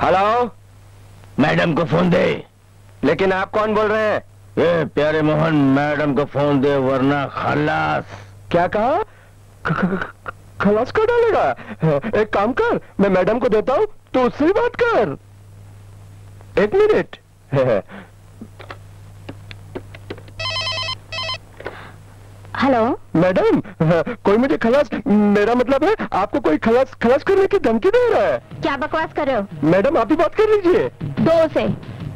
Hello, madam को phone दे। लेकिन आप कौन बोल रहे हैं? ये प्यारे मोहन, मैडम को फोन दे वरना खलास। क्या कहा? खलास कर डालेगा? एक काम कर, मैं मैडम को देता हूँ, तो उससे ही बात कर। एक मिनट। हेलो मैडम, कोई मुझे खलास, मेरा मतलब है आपको कोई खलास करने की धमकी दे रहा है। क्या बकवास कर रहे हो? मैडम आप ही बात कर लीजिए। दो से।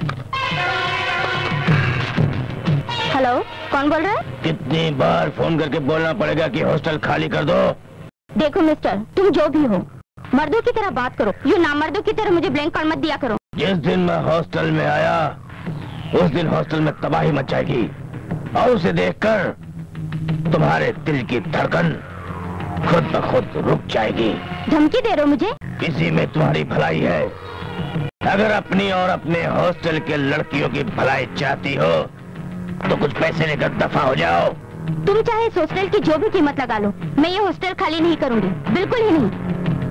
हेलो, कौन बोल रहा है? कितनी बार फोन करके बोलना पड़ेगा कि हॉस्टल खाली कर दो? देखो मिस्टर, तुम जो भी हो, मर्दों की तरह बात करो, ये नामर्दों की तरह मुझे ब्लैंक कार्ड मत दिया करो। जिस दिन मैं हॉस्टल में आया उस दिन हॉस्टल में तबाही मच जाएगी, और उसे देखकर तुम्हारे दिल की धड़कन खुद ब खुद रुक जाएगी। धमकी दे रहे हो मुझे? इसी में तुम्हारी भलाई है। अगर अपनी और अपने हॉस्टल के लड़कियों की भलाई चाहती हो तो कुछ पैसे लेकर दफा हो जाओ। तुम चाहे इस हॉस्टल की जो भी कीमत लगा लो, मैं ये हॉस्टल खाली नहीं करूंगी, बिल्कुल ही नहीं।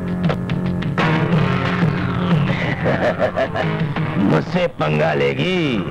मुझसे पंगा लेगी?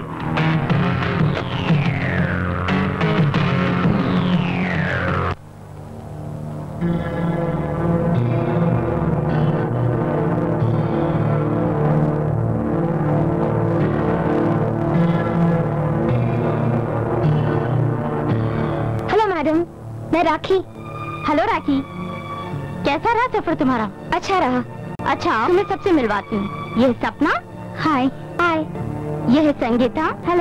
हेलो मैडम, मैं राखी। हेलो राखी, कैसा रहा सफर तुम्हारा? अच्छा रहा। अच्छा, तुम्हें सबसे मिलवाती हूँ। यह सपना। हाय। हाय। यह है संगीता। हेलो।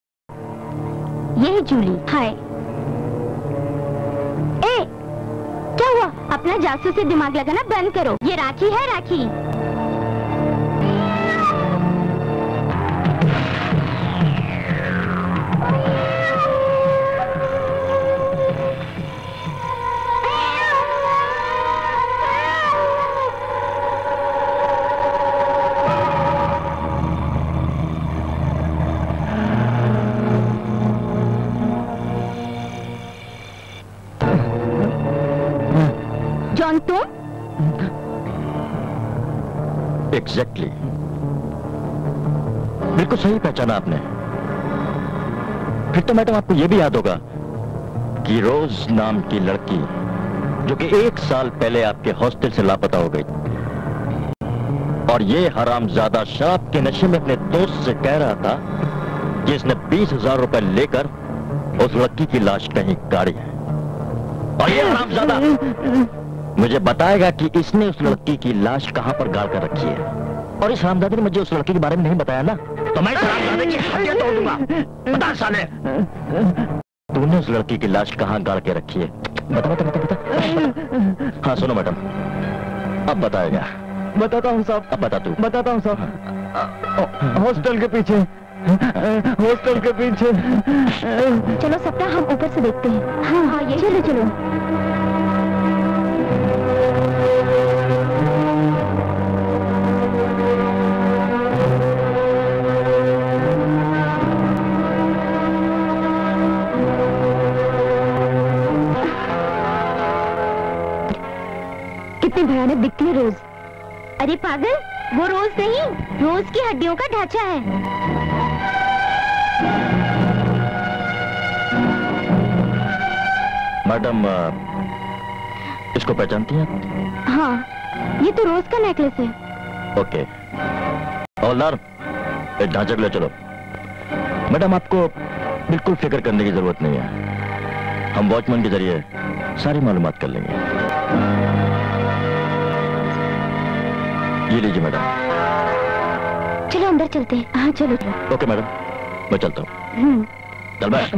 यह है जूली। हाय। ए, क्या हुआ? अपना जासूसी दिमाग लगाना बंद करो। ये राखी है, राखी। जॉन, तुम? एग्जैक्टली, बिल्कुल सही पहचाना आपने। फिर तो मैडम आपको यह भी याद होगा कि रोज नाम की लड़की जो कि 1 साल पहले आपके हॉस्टल से लापता हो गई, और ये हरामजादा शराब के नशे में अपने दोस्त से कह रहा था कि इसने 20,000 रुपए लेकर उस लड़की की लाश कहीं गाड़ी है, और ये हरामजादा मुझे बताएगा कि इसने उस लड़की की लाश कहां पर गाड़ कर रखी है। और इस हरामजादे ने मुझे उस लड़की के बारे में नहीं बताया ना, तो मैं इस हरामजादे की हड्डियां तोड़ दूंगा। बता साले, तूने उस लड़की की लाश कहां गाड़ के रखी है? बता बता बता बता। हाँ सुनो मैडम, अब बताएगा। बताता हूँ साहब। अब बता तू। बताता हूँ साहब। हॉस्टल के पीछे, हॉस्टल के पीछे। चलो सपना, हम ऊपर से देखते हैं। हाँ हाँ, ये चलो चलो। कितनी भयानक दिखती है रोज। अरे पागल, वो रोज नहीं, रोज की हड्डियों का ढांचा है। मैडम, इसको पहचानती हैं आप? हाँ, ये तो रोज का नेकलेस है। ओके, हवलदार, इस ढांचे को ले चलो। मैडम, आपको बिल्कुल फिक्र करने की जरूरत नहीं है, हम वॉचमैन के जरिए सारी मालूमात कर लेंगे। ये लीजिए मैडम। चलो अंदर चलते हैं। हाँ चलो चलो। ओके मैडम, मैं चलता हूँ। चल बैठ।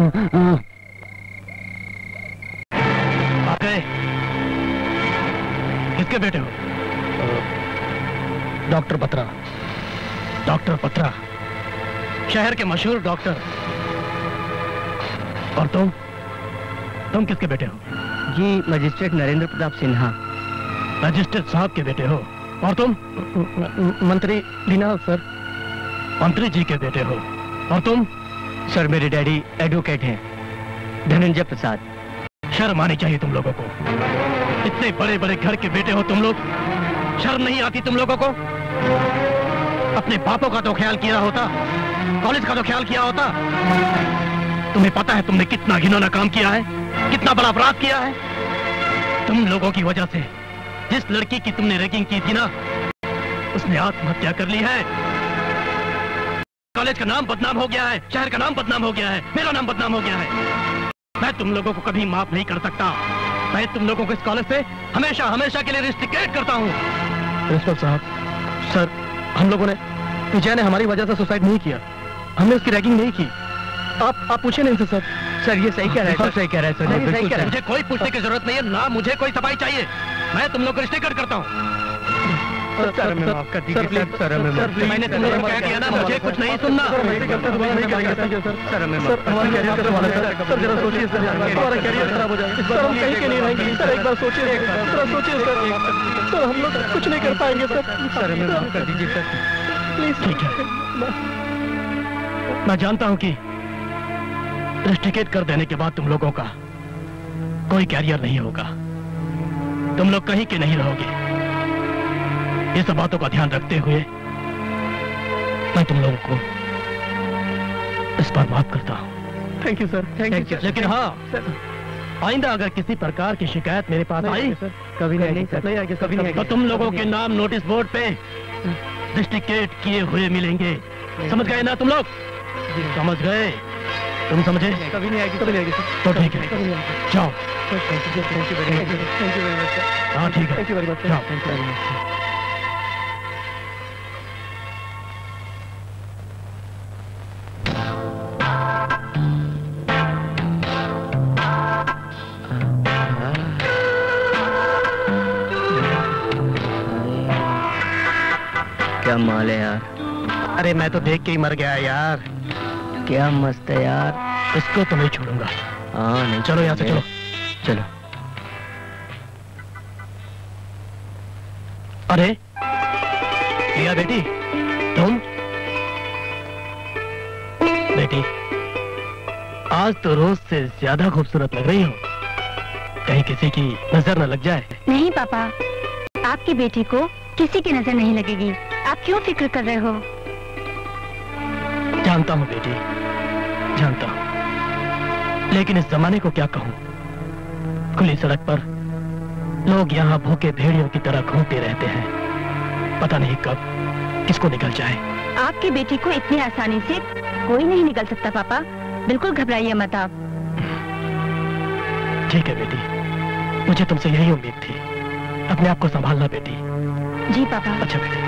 आप गए? किसके बेटे हो? डॉक्टर बत्रा। डॉक्टर बत्रा, शहर के मशहूर डॉक्टर। और तुम किसके बेटे हो? जी, मजिस्ट्रेट नरेंद्र प्रताप सिन्हा। मजिस्ट्रेट साहब के बेटे हो? और तुम? मंत्री लीना सर। मंत्री जी के बेटे हो? और तुम? सर, मेरे डैडी एडवोकेट हैं, धनंजय प्रसाद। शर्म आनी चाहिए तुम लोगों को। इतने बड़े बड़े घर के बेटे हो तुम लोग, शर्म नहीं आती तुम लोगों को? अपने बापों का तो ख्याल किया होता, कॉलेज का तो ख्याल किया होता। तुम्हें पता है तुमने कितना घिनौना काम किया है, कितना बड़ा अपराध किया है। तुम लोगों की वजह से जिस लड़की की तुमने रैगिंग की थी ना, उसने आत्महत्या कर ली है। कॉलेज का नाम बदनाम हो गया है, शहर का नाम बदनाम हो गया है, मेरा नाम बदनाम हो गया है। मैं तुम लोगों को कभी माफ नहीं कर सकता। मैं तुम लोगों को इस कॉलेज से हमेशा हमेशा के लिए रिस्ट्रिक्ट करता हूँ। प्रिंसिपल साहब, सर, हम लोगों ने, विजय ने हमारी वजह से सुसाइड नहीं किया, हमने उसकी रैगिंग नहीं की। आप पूछे नहीं सर। सर ये सही कह रहे हैं, सही कह रहे हैं सर, सही कह रहे हैं। मुझे कोई पूछने की जरूरत नहीं है, ना मुझे कोई सफाई चाहिए। मैं तुम लोग को रिस्ट्रिक्ट करता हूँ। सर हमें माफ कर दीजिए सर, मैंने तुम लोगों को कह दिया ना, मुझे कुछ नहीं सुनना। सर हमें हमारा कैरियर खराब हो जाएगा सर, जरा सोचिए सर, हमारा कैरियर खराब हो जाएगा सर, हम कहीं के नहीं रहेंगे सर, एक बार सोचिए सर, सोचिए सर, हम लोग कुछ नहीं कर पाएंगे सर। सर हमें माफ कर दीजिए सर, प्लीज। ठीक है, मैं जानता हूँ कि रिस्ट्रिकेट कर देने के बाद तुम लोगों का कोई कैरियर नहीं होगा, तुम लोग कहीं के नहीं रहोगे। ये सब बातों का ध्यान रखते हुए मैं तुम लोगों को इस बार माफ करता हूँ। Thank you sir, thank you. लेकिन हाँ, आइंदा अगर किसी प्रकार की शिकायत मेरे पास आई, कभी नहीं सर, नहीं आगे, कभी नहीं, तो तुम लोगों के नाम नोटिस बोर्ड पे रिस्ट्रिकेट किए हुए मिलेंगे। समझ गए ना तुम लोग? समझ गए? तुम समझे? कभी नहीं आएगी, कभी नहीं आएगी सर। तो ठीक है, जाओ। Thank you very much, thank you very much. हाँ ठीक है, थैंक यू वेरी मच, जाओ। Thank you very much. क्या माल है यार। अरे मैं तो देख के ही मर गया यार। क्या मस्त है यार। इसको तो नहीं छोड़ूंगा। हाँ नहीं, चलो यहाँ से चलो। चलो। अरे प्रिया बेटी, तुम? बेटी, आज तो रोज से ज्यादा खूबसूरत लग रही हो, कहीं किसी की नजर न लग जाए। नहीं पापा, आपकी बेटी को किसी की नजर नहीं लगेगी, आप क्यों फिक्र कर रहे हो? जानता हूँ बेटी, जानता हूँ, लेकिन इस जमाने को क्या कहूँ। खुली सड़क पर लोग यहाँ भूखे भेड़ियों की तरह घूमते रहते हैं, पता नहीं कब किसको निकल जाए। आपकी बेटी को इतनी आसानी से कोई नहीं निकल सकता पापा, बिल्कुल घबराइए मत आप। ठीक है बेटी, मुझे तुमसे यही उम्मीद थी। अपने आप को संभालना बेटी। जी पापा। अच्छा बेटी।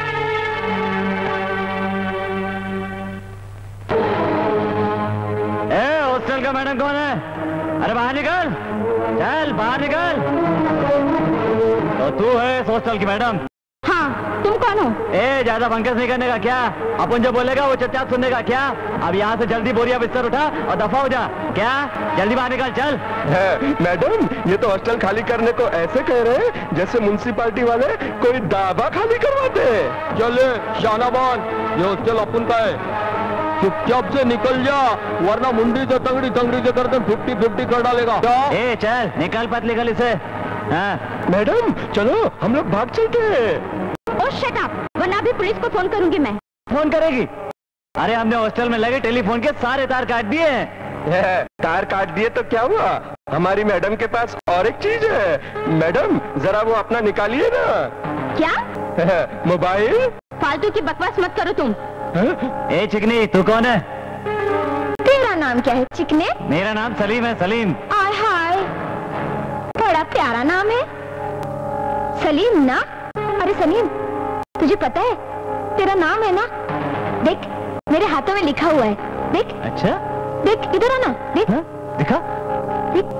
हॉस्टल का मैडम कौन है? अरे बाहर निकल, चल बाहर निकल। तो तू है हॉस्टल की मैडम? हाँ, तुम कौन हो? ए, ज्यादा बंकस नहीं करने का क्या? अपन जो बोलेगा वो चुपचाप सुनने का क्या? अब यहाँ से जल्दी बोरिया बिस्तर उठा और दफा हो जा। क्या? जल्दी बाहर निकल, चल। मैडम, ये तो हॉस्टल खाली करने को ऐसे कह रहे हैं जैसे म्युनिसिपैलिटी वाले कोई दावा खाली करवाते हैं। चले शानाबान, ये हॉस्टल अपन का है, चुपचाप से निकल जा, वरना मुंडी से तंगड़ी से करके 50-50 कर डालेगा। ए चल निकल, पतली गली से। हाँ मैडम चलो हम लोग भाग चलते हैं। ओह शट अप, वरना भी पुलिस को फोन करूंगी मैं। फोन करेगी? अरे हमने हॉस्टल में लगे टेलीफोन के सारे तार काट दिए हैं। तार काट दिए तो क्या हुआ? हमारी मैडम के पास और एक चीज है। मैडम जरा वो अपना निकालिए ना। क्या? मोबाइल। फालतू की बकवास मत करो तुम। ए चिकनी, तू कौन है? तेरा नाम क्या है चिकने? मेरा नाम सलीम है, सलीम। आय हाय, बड़ा प्यारा नाम है सलीम ना। अरे सलीम, तुझे पता है तेरा नाम है ना, देख मेरे हाथों में लिखा हुआ है, देख। अच्छा, देख इधर आना, देख। हाँ? दिखा? देख।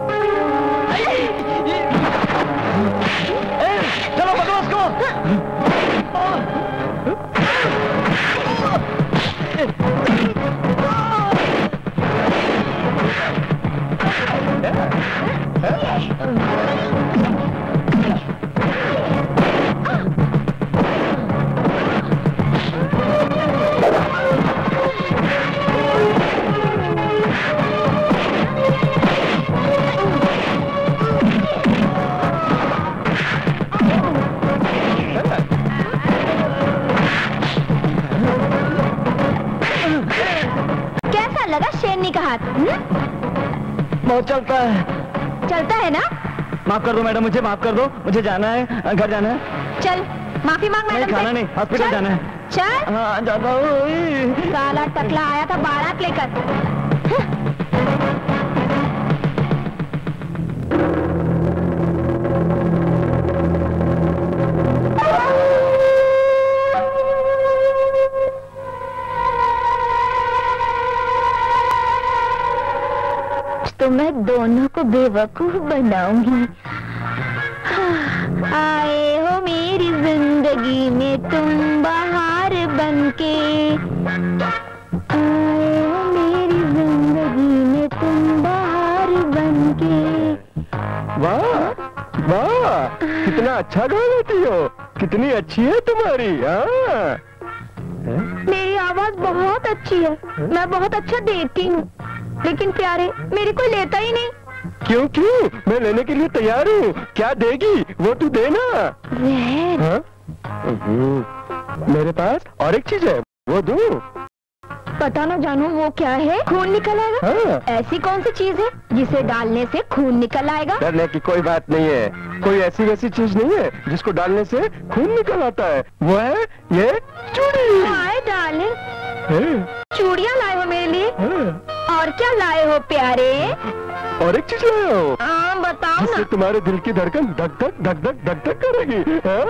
चलो पकड़ो उसको। चन्नी का हाथ। बहुत चलता है। चलता है ना? माफ कर दो मैडम, मुझे माफ कर दो, मुझे जाना है, घर जाना है। चल माफी मांग मैडम से। खाना नहीं, हॉस्पिटल जाना है। चल। हाँ जाता हूँ। काला टकला आया था बारात लेकर। तो मैं दोनों को बेवकूफ बनाऊंगी। आए हो मेरी जिंदगी में तुम बहार बनके, आए हो मेरी जिंदगी में तुम बहार बनके। वाह वाह, कितना अच्छा गा लेती हो, कितनी अच्छी है तुम्हारी। हाँ मेरी आवाज बहुत अच्छी है, मैं बहुत अच्छा देती हूँ, लेकिन प्यारे मेरी कोई लेता ही नहीं। क्यों क्यों, मैं लेने के लिए तैयार हूँ। क्या देगी वो तू देना। हाँ? मेरे पास और एक चीज है, वो दूँ? पता ना जानू वो क्या है। खून निकल आएगा? हाँ। ऐसी कौन सी चीज है जिसे डालने से खून निकल आएगा? डरने की कोई बात नहीं है, कोई ऐसी वैसी चीज नहीं है जिसको डालने से खून निकल आता है। वो है ये चूड़ी। हाय डार्लिंग, चूड़ियाँ लाए हो मेरे लिए? और क्या लाए हो प्यारे? और एक चीज लाया हो। बताओ जिससे ना। तुम्हारे दिल की धड़कन धक धक धक धक धक धक करेगी।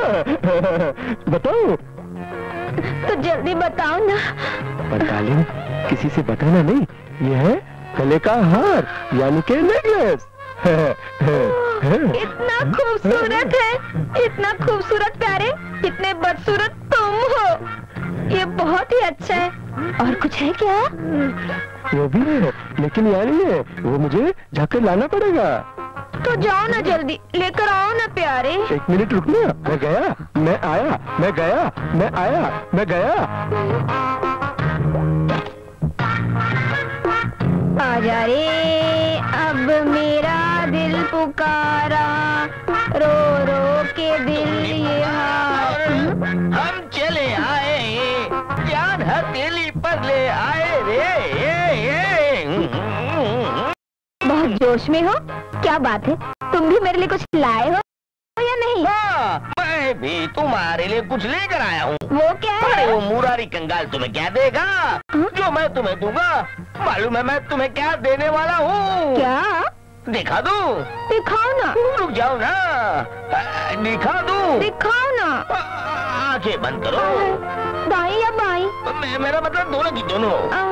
बताओ तो जल्दी बताओ ना। पर डार्लिंग, किसी से बताना नहीं, ये है गले का हार, यानी के नेकलेस। इतना खूबसूरत है, इतना खूबसूरत प्यारे, इतने बदसूरत तुम हो। ये बहुत ही अच्छा है। और कुछ है क्या? वो भी है, लेकिन यहाँ नहीं है, वो मुझे जाकर लाना पड़ेगा। तो जाओ ना, जल्दी लेकर आओ ना प्यारे। 1 मिनट रुकना, मैं गया, मैं आया, मैं गया, मैं आया, मैं गया। आजा रे अब मेरा दिल पुकारा, रो रो के दिल ये हम चले आए, जान हथेली पर ले आए रे। बहुत जोश में हो, क्या बात है? तुम भी मेरे लिए कुछ लाए हो या नहीं? हाँ, मैं भी तुम्हारे लिए कुछ लेकर आया हूँ। वो क्या है? अरे वो मुरारी कंगाल तुम्हें क्या देगा जो मैं तुम्हें दूंगा? मालूम है मैं तुम्हें क्या देने वाला हूँ? क्या? दिखा दूँ? दिखाओ ना। रुक जाओ ना, दिखा दूँ? दिखाओ ना। आंखें बंद करो। दाई या बाई? मेरा मतलब दोनों की दोनों।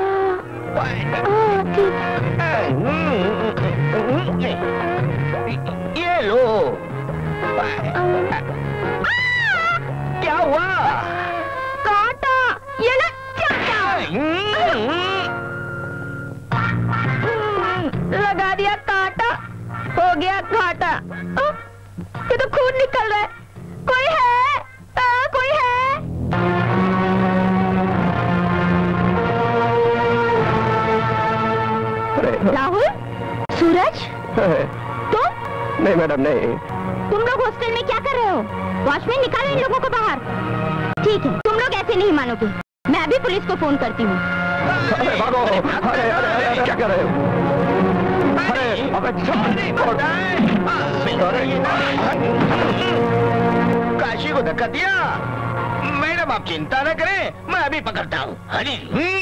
ये लो। क्या हुआ? काटा, ये ना चाटा। लगा दिया काटा, हो गया घाटा। ये तो खून निकल रहा है। कोई है? कोई है? राहुल? सूरज? तुम? नहीं मैडम नहीं। तुम लोग हॉस्टल में क्या कर रहे हो? वॉचमैन निकालो इन लोगों को बाहर। ठीक है, तुम लोग ऐसे नहीं मानोगे, मैं अभी पुलिस को फोन करती हूँ। अरे भागो, अरे अरे अरे क्या कर रहे हो? अरे अबे काशी को धक्का दिया। मैडम आप चिंता न करें, मैं अभी पकड़ता हूँ। हरी।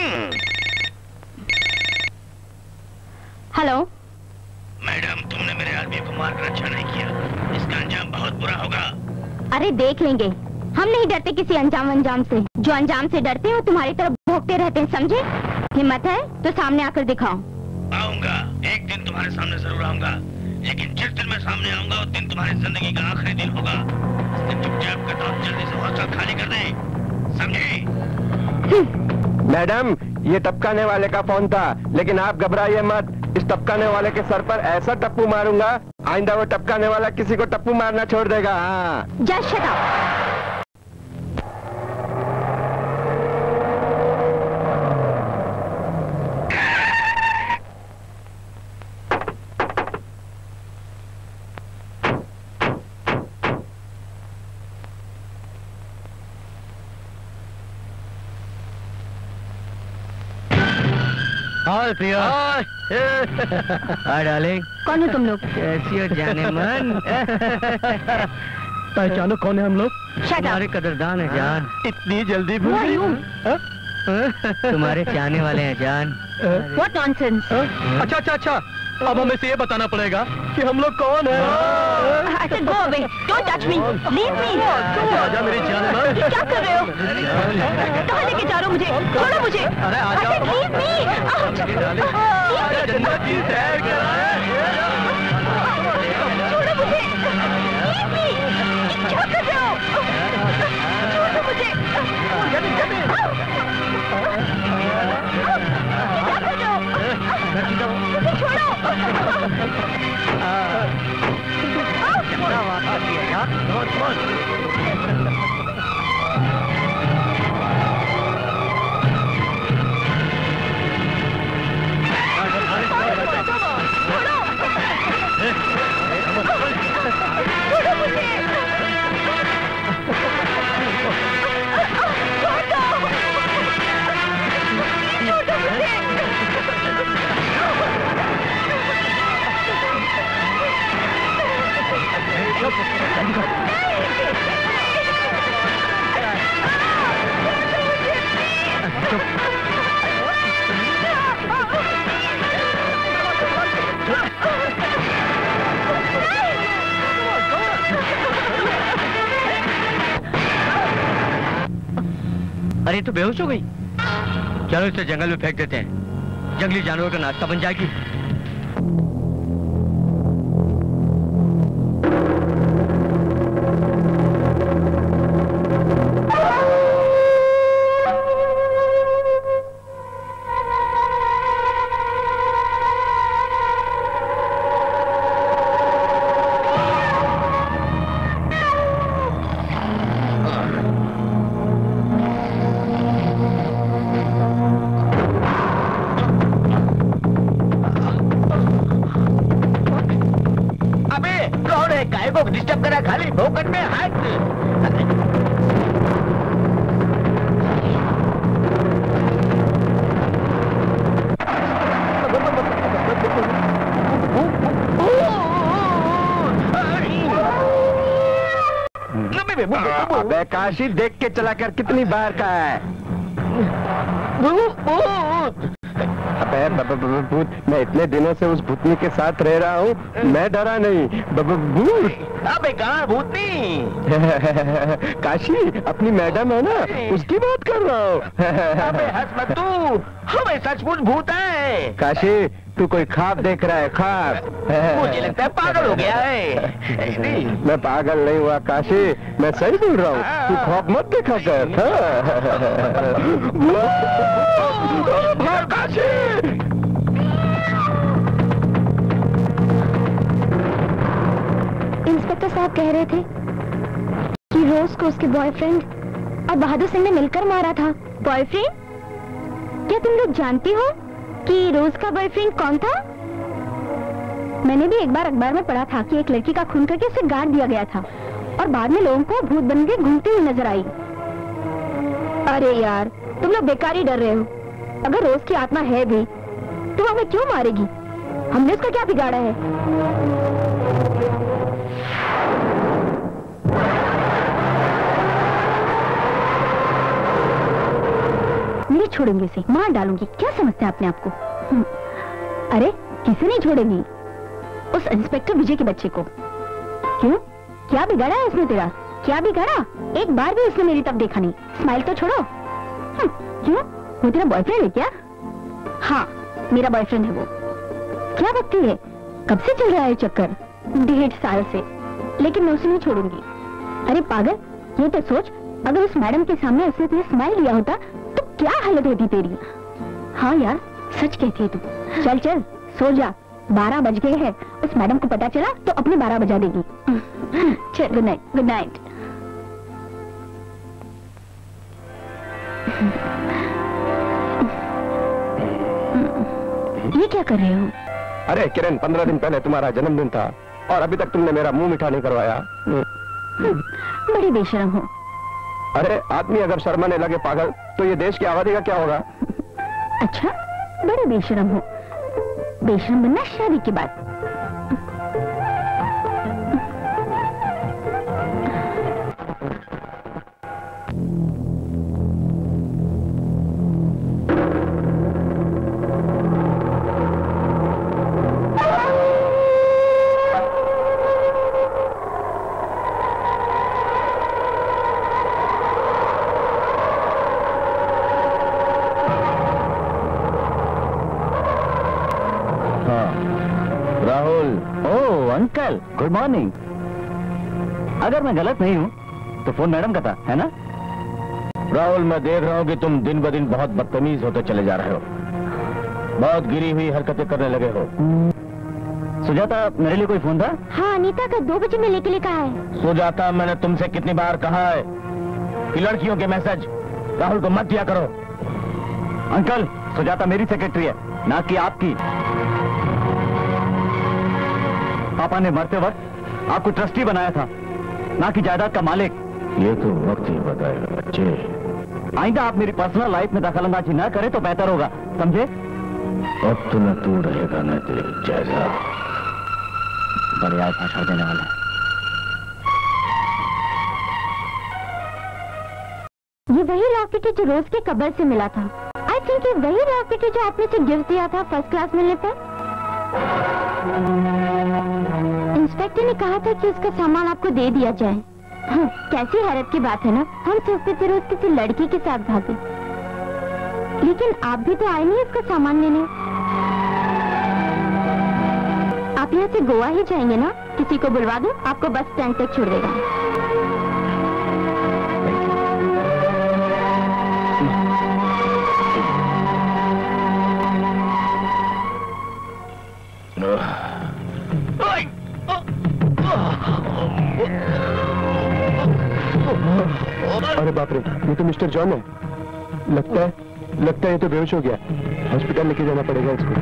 हेलो मैडम, तुमने मेरे आदमी को मारकर अच्छा नहीं किया, इसका अंजाम बहुत बुरा होगा। अरे देख लेंगे, हम नहीं डरते किसी अंजाम से। जो अंजाम से डरते हैं वो तुम्हारी तरफ भौंकते रहते हैं, समझे? हिम्मत है तो सामने आकर दिखाओ। आऊंगा, एक दिन तुम्हारे सामने जरूर आऊंगा, लेकिन जिस दिन मैं सामने आऊंगा उस दिन तुम्हारी जिंदगी का आखिरी दिन होगा। इसलिए चुपचाप कदम जल्दी से हॉस्टल खाली कर दे, समझे? मैडम, ये टपकाने वाले का फोन था, लेकिन आप घबराइए मत। इस टपकाने वाले के सर पर ऐसा टप्पू मारूंगा, आइंदा वो टपकाने वाला किसी को टप्पू मारना छोड़ देगा। हाँ। Just shut up. Hi Priya. Hi darling. कौन हो तुम लोग? कैसी हो जाने मन? पहचानो कौन है हम लोग? तुम्हारे कदरदान है जान। इतनी जल्दी भूल गई? तुम्हारे चाहने वाले हैं जान। What nonsense? अच्छा अच्छा अच्छा, अब हमें से ये बताना पड़ेगा कि हम लोग कौन हैं। I said go away. Don't touch me. Leave me. आजा मेरी जान मन। क्या कर रहे हो? कहाँ लेके जा रहे हो मुझे? छोड़ो मुझे। अरे आजा। I said leave me. आजा जन्नत की सैर कराए। छोड़ो मुझे। Leave me. क्या कर रहे हो? छोड़ो मुझे। क्या कर रहे हो? मुझे छोड़ो। अरे तो बेहोश हो गई। चलो इसे जंगल में फेंक देते हैं, जंगली जानवर का नाश्ता बन जाएगी। डिस्टर्ब करा खाली भोकट में हाथ। अबे काशी देख के चला कर कितनी बार का है। अबे भूत, मैं इतने दिनों से उस भूतनी के साथ रह रहा हूँ, मैं डरा नहीं। भूत अबे कहाँ भूतनी? काशी अपनी मैडम है ना, उसकी बात कर रहा हूँ। अबे हंस मत तू, हमें सचमुच भूत है। काशी तू कोई ख्वाब देख रहा है, ख्वाब। मुझे लगता है पागल हो गया है। मैं पागल नहीं हुआ काशी, मैं सही बोल रहा हूँ। तू ख्वाब मत देखा कर। काशी इंस्पेक्टर साहब कह रहे थे कि रोज को उसके बॉयफ्रेंड और बहादुर सिंह ने मिलकर मारा था। बॉयफ्रेंड? क्या तुम लोग जानती हो कि रोज का बॉयफ्रेंड कौन था? मैंने भी एक बार अखबार में पढ़ा था कि एक लड़की का खून करके उसे गाड़ दिया गया था और बाद में लोगों को भूत बन के घूमती हुई नजर आई। अरे यार, तुम लोग बेकार ही डर रहे हो। अगर रोज की आत्मा है भी तो हमें क्यों मारेगी? हमने उसका क्या बिगाड़ा है? नहीं छोड़ूंगी इसे, मार डालूंगी। क्या समझते हैं अपने आप को? अरे किसे नहीं छोड़ेंगी, उस इंस्पेक्टर विजय के बच्चे को। क्यों, क्या बिगाड़ा है उसने तेरा? क्या बिगाड़ा? एक बार भी उसने मेरी तरफ देखा नहीं। स्माइल तो छोड़ो। क्यों, वो तेरा बॉयफ्रेंड है क्या? हाँ, मेरा बॉयफ्रेंड है वो। क्या बकती है, कब से चल रहा है चक्कर? 1.5 साल से। लेकिन मैं उसे नहीं छोड़ूंगी। अरे पागल, ये तो सोच, अगर उस मैडम के सामने उसने तुझे स्माइल दिया होता तो क्या हालत होती तेरी? हाँ यार, सच कहती है तू। चल चल सो जा, 12 बज गए हैं। उस मैडम को पता चला तो अपने 12 बजा देगी। चल, गुड नाइट। Good night. ये क्या कर रहे हो? अरे किरण, 15 दिन पहले तुम्हारा जन्मदिन था और अभी तक तुमने मेरा मुंह मीठा नहीं करवाया। बड़े बेशरम हो। अरे आदमी अगर शर्माने लगे पागल, तो ये देश की आबादी का क्या होगा? अच्छा, बड़े बेशरम हो। बेशरम बनना शादी के बाद। Uncle good morning. अगर मैं गलत नहीं हूँ तो फोन मैडम का था, है ना? राहुल, मैं देख रहा हूँ कि तुम दिन ब दिन बहुत बदतमीज होते चले जा रहे हो। बहुत गिरी हुई हरकतें करने लगे हो। सुजाता, मेरे लिए कोई फोन था? हाँ, अनीता का 2 बजे मिलने के लिए कहा है। सुजाता, मैंने तुमसे कितनी बार कहा है कि लड़कियों के मैसेज राहुल को मत दिया करो। अंकल, सुजाता मेरी सेक्रेटरी है, ना कि आपकी। पापा ने मरते वक्त आपको ट्रस्टी बनाया था, ना कि जायदाद का मालिक। ये तो वक्त ही बताएगा बच्चे। आइंदा आप मेरी पर्सनल लाइफ में दखलंदाजी ना करें तो बेहतर होगा, समझे? अब तो न तू रहेगा न तेरे जैसा। बड़े आय भाषण देने वाला है। ये वही लॉकेट है जो रोज के कब्र से मिला था। आई थिंक ये वही लॉकेट है जो आपने से गिफ्ट दिया था फर्स्ट क्लास मिलने पर। इंस्पेक्टर ने कहा था कि उसका सामान आपको दे दिया जाए। हाँ, कैसी हैरत की बात है ना, हम सोचते थे रोज किसी लड़की के साथ भागे, लेकिन आप भी तो आए नहीं उसका सामान लेने। आप यहाँ से गोवा ही जाएंगे ना? किसी को बुलवा दो, आपको बस स्टैंड तक छोड़ देगा। अरे बाप रे, ये तो मिस्टर जॉन है। लगता है ये तो बेहोश हो गया। हॉस्पिटल लेके जाना पड़ेगा इसको।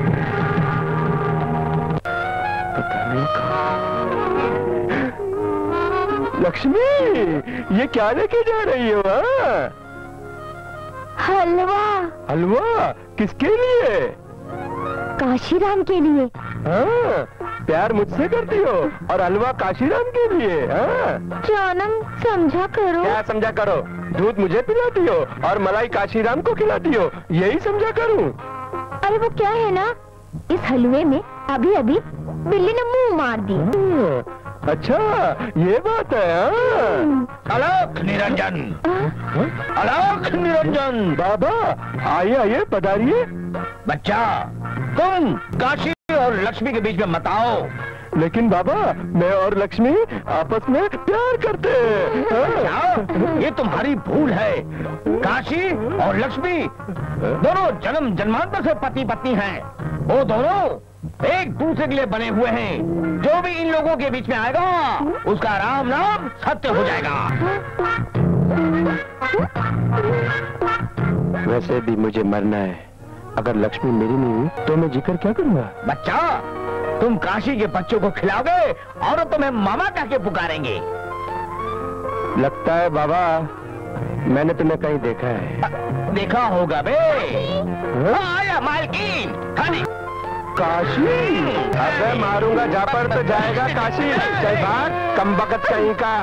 पता नहीं कहाँ। लक्ष्मी, ये क्या लेके जा रही हो? हलवा। हलवा? किसके लिए? काशीराम के लिए। हाँ, प्यार मुझसे करती हो और हलवा काशीराम के लिए? हाँ? जानम, समझा करो। क्या समझा करो? दूध मुझे पिलाती हो और मलाई काशीराम को खिलाती हो, यही समझा करूं? अरे वो क्या है ना, इस हलवे में अभी अभी बिल्ली ने मुंह मार दी। अच्छा, ये बात है। अलख निरंजन, अलख निरंजन। बाबा, आइए पधारिए। बच्चा, तुम काशी और लक्ष्मी के बीच में मत आओ। लेकिन बाबा, मैं और लक्ष्मी आपस में प्यार करते हैं। ये तुम्हारी भूल है। काशी और लक्ष्मी दोनों जन्म जन्मांतर से पति पत्नी हैं। वो दोनों एक दूसरे के लिए बने हुए हैं। जो भी इन लोगों के बीच में आएगा उसका राम नाम सत्य हो जाएगा। वैसे भी मुझे मरना है। अगर लक्ष्मी मेरी नहीं हुई तो मैं जीकर क्या करूंगा? बच्चा, तुम काशी के बच्चों को खिलाओगे और तुम्हें मामा कह के पुकारेंगे। लगता है बाबा, मैंने तुम्हें कहीं देखा है। देखा होगा बे। आया मालकिन। काशी? अबे मारूंगा झापड़ तो जाएगा काशी। चल भाग, कमबख्त कहीं का।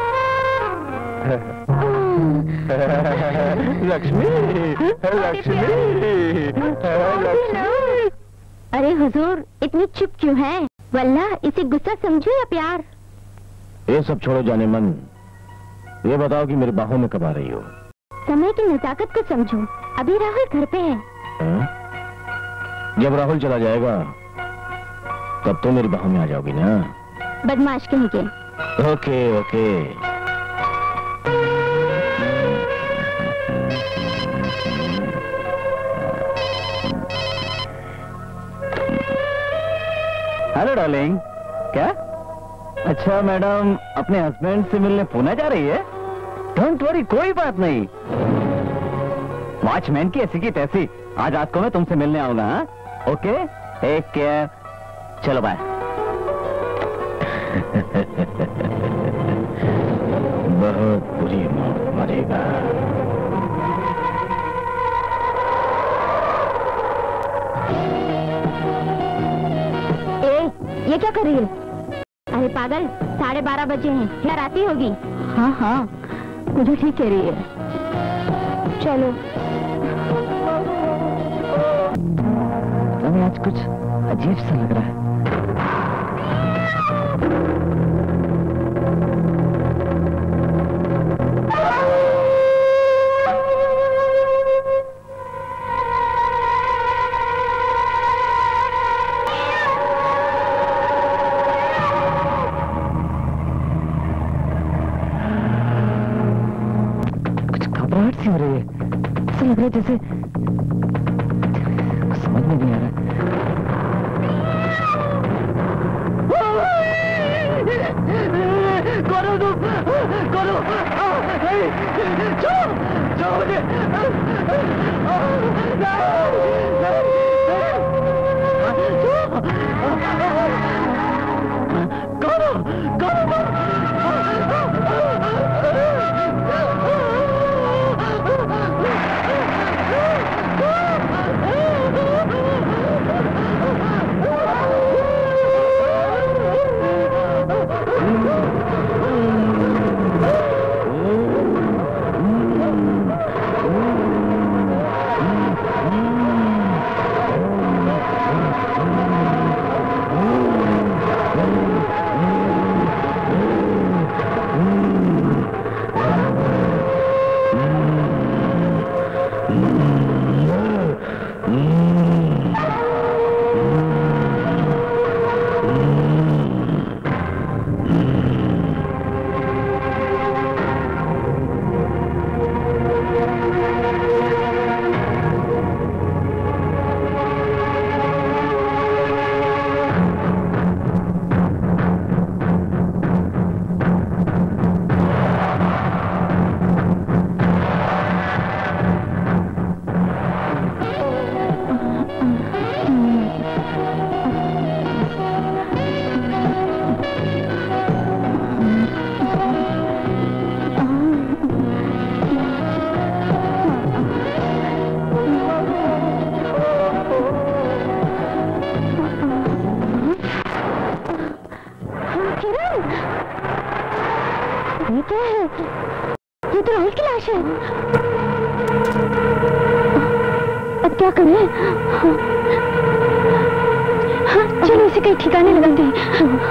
लक्ष्मी, लक्ष्मी, लक्ष्मी। अरे हुजूर, इतनी चुप क्यों हैं? वल्लाह, इसे गुस्सा समझो या प्यार? ये सब छोड़ो जाने मन। ये बताओ कि मेरी बाहों में कब आ रही हो? समय की नजाकत को समझो। अभी राहुल घर पे है। जब राहुल चला जाएगा तब तो मेरी बाहों में आ जाओगी ना? बदमाश कहीं के। Okay okay. Hello darling. क्या? अच्छा मैडम अपने हस्बैंड से मिलने पुणे जा रही है? डोंट वरी, कोई बात नहीं। वॉचमैन की ऐसी की तैसी, आज रात को मैं तुमसे मिलने आऊंगा। हाँ? Okay, take care. चलो बाय। बहुत बुरी मौत मरेगा। ये क्या कर रही है? अरे पागल, 12:30 बजे हैं, क्या राती होगी? हाँ हाँ, मुझे ठीक कह रही है। चलो। हमें आज कुछ अजीब सा लग रहा है। हो रही है, ऐसा लग रहा है जैसे समझ में नहीं आ रहा है। करो तुम, करो, जाओ मुझे, करो, करो ये तो राहुल की लाश है। अब क्या करें? हाँ, चलो इसे कहीं ठिकाने लगाते हैं।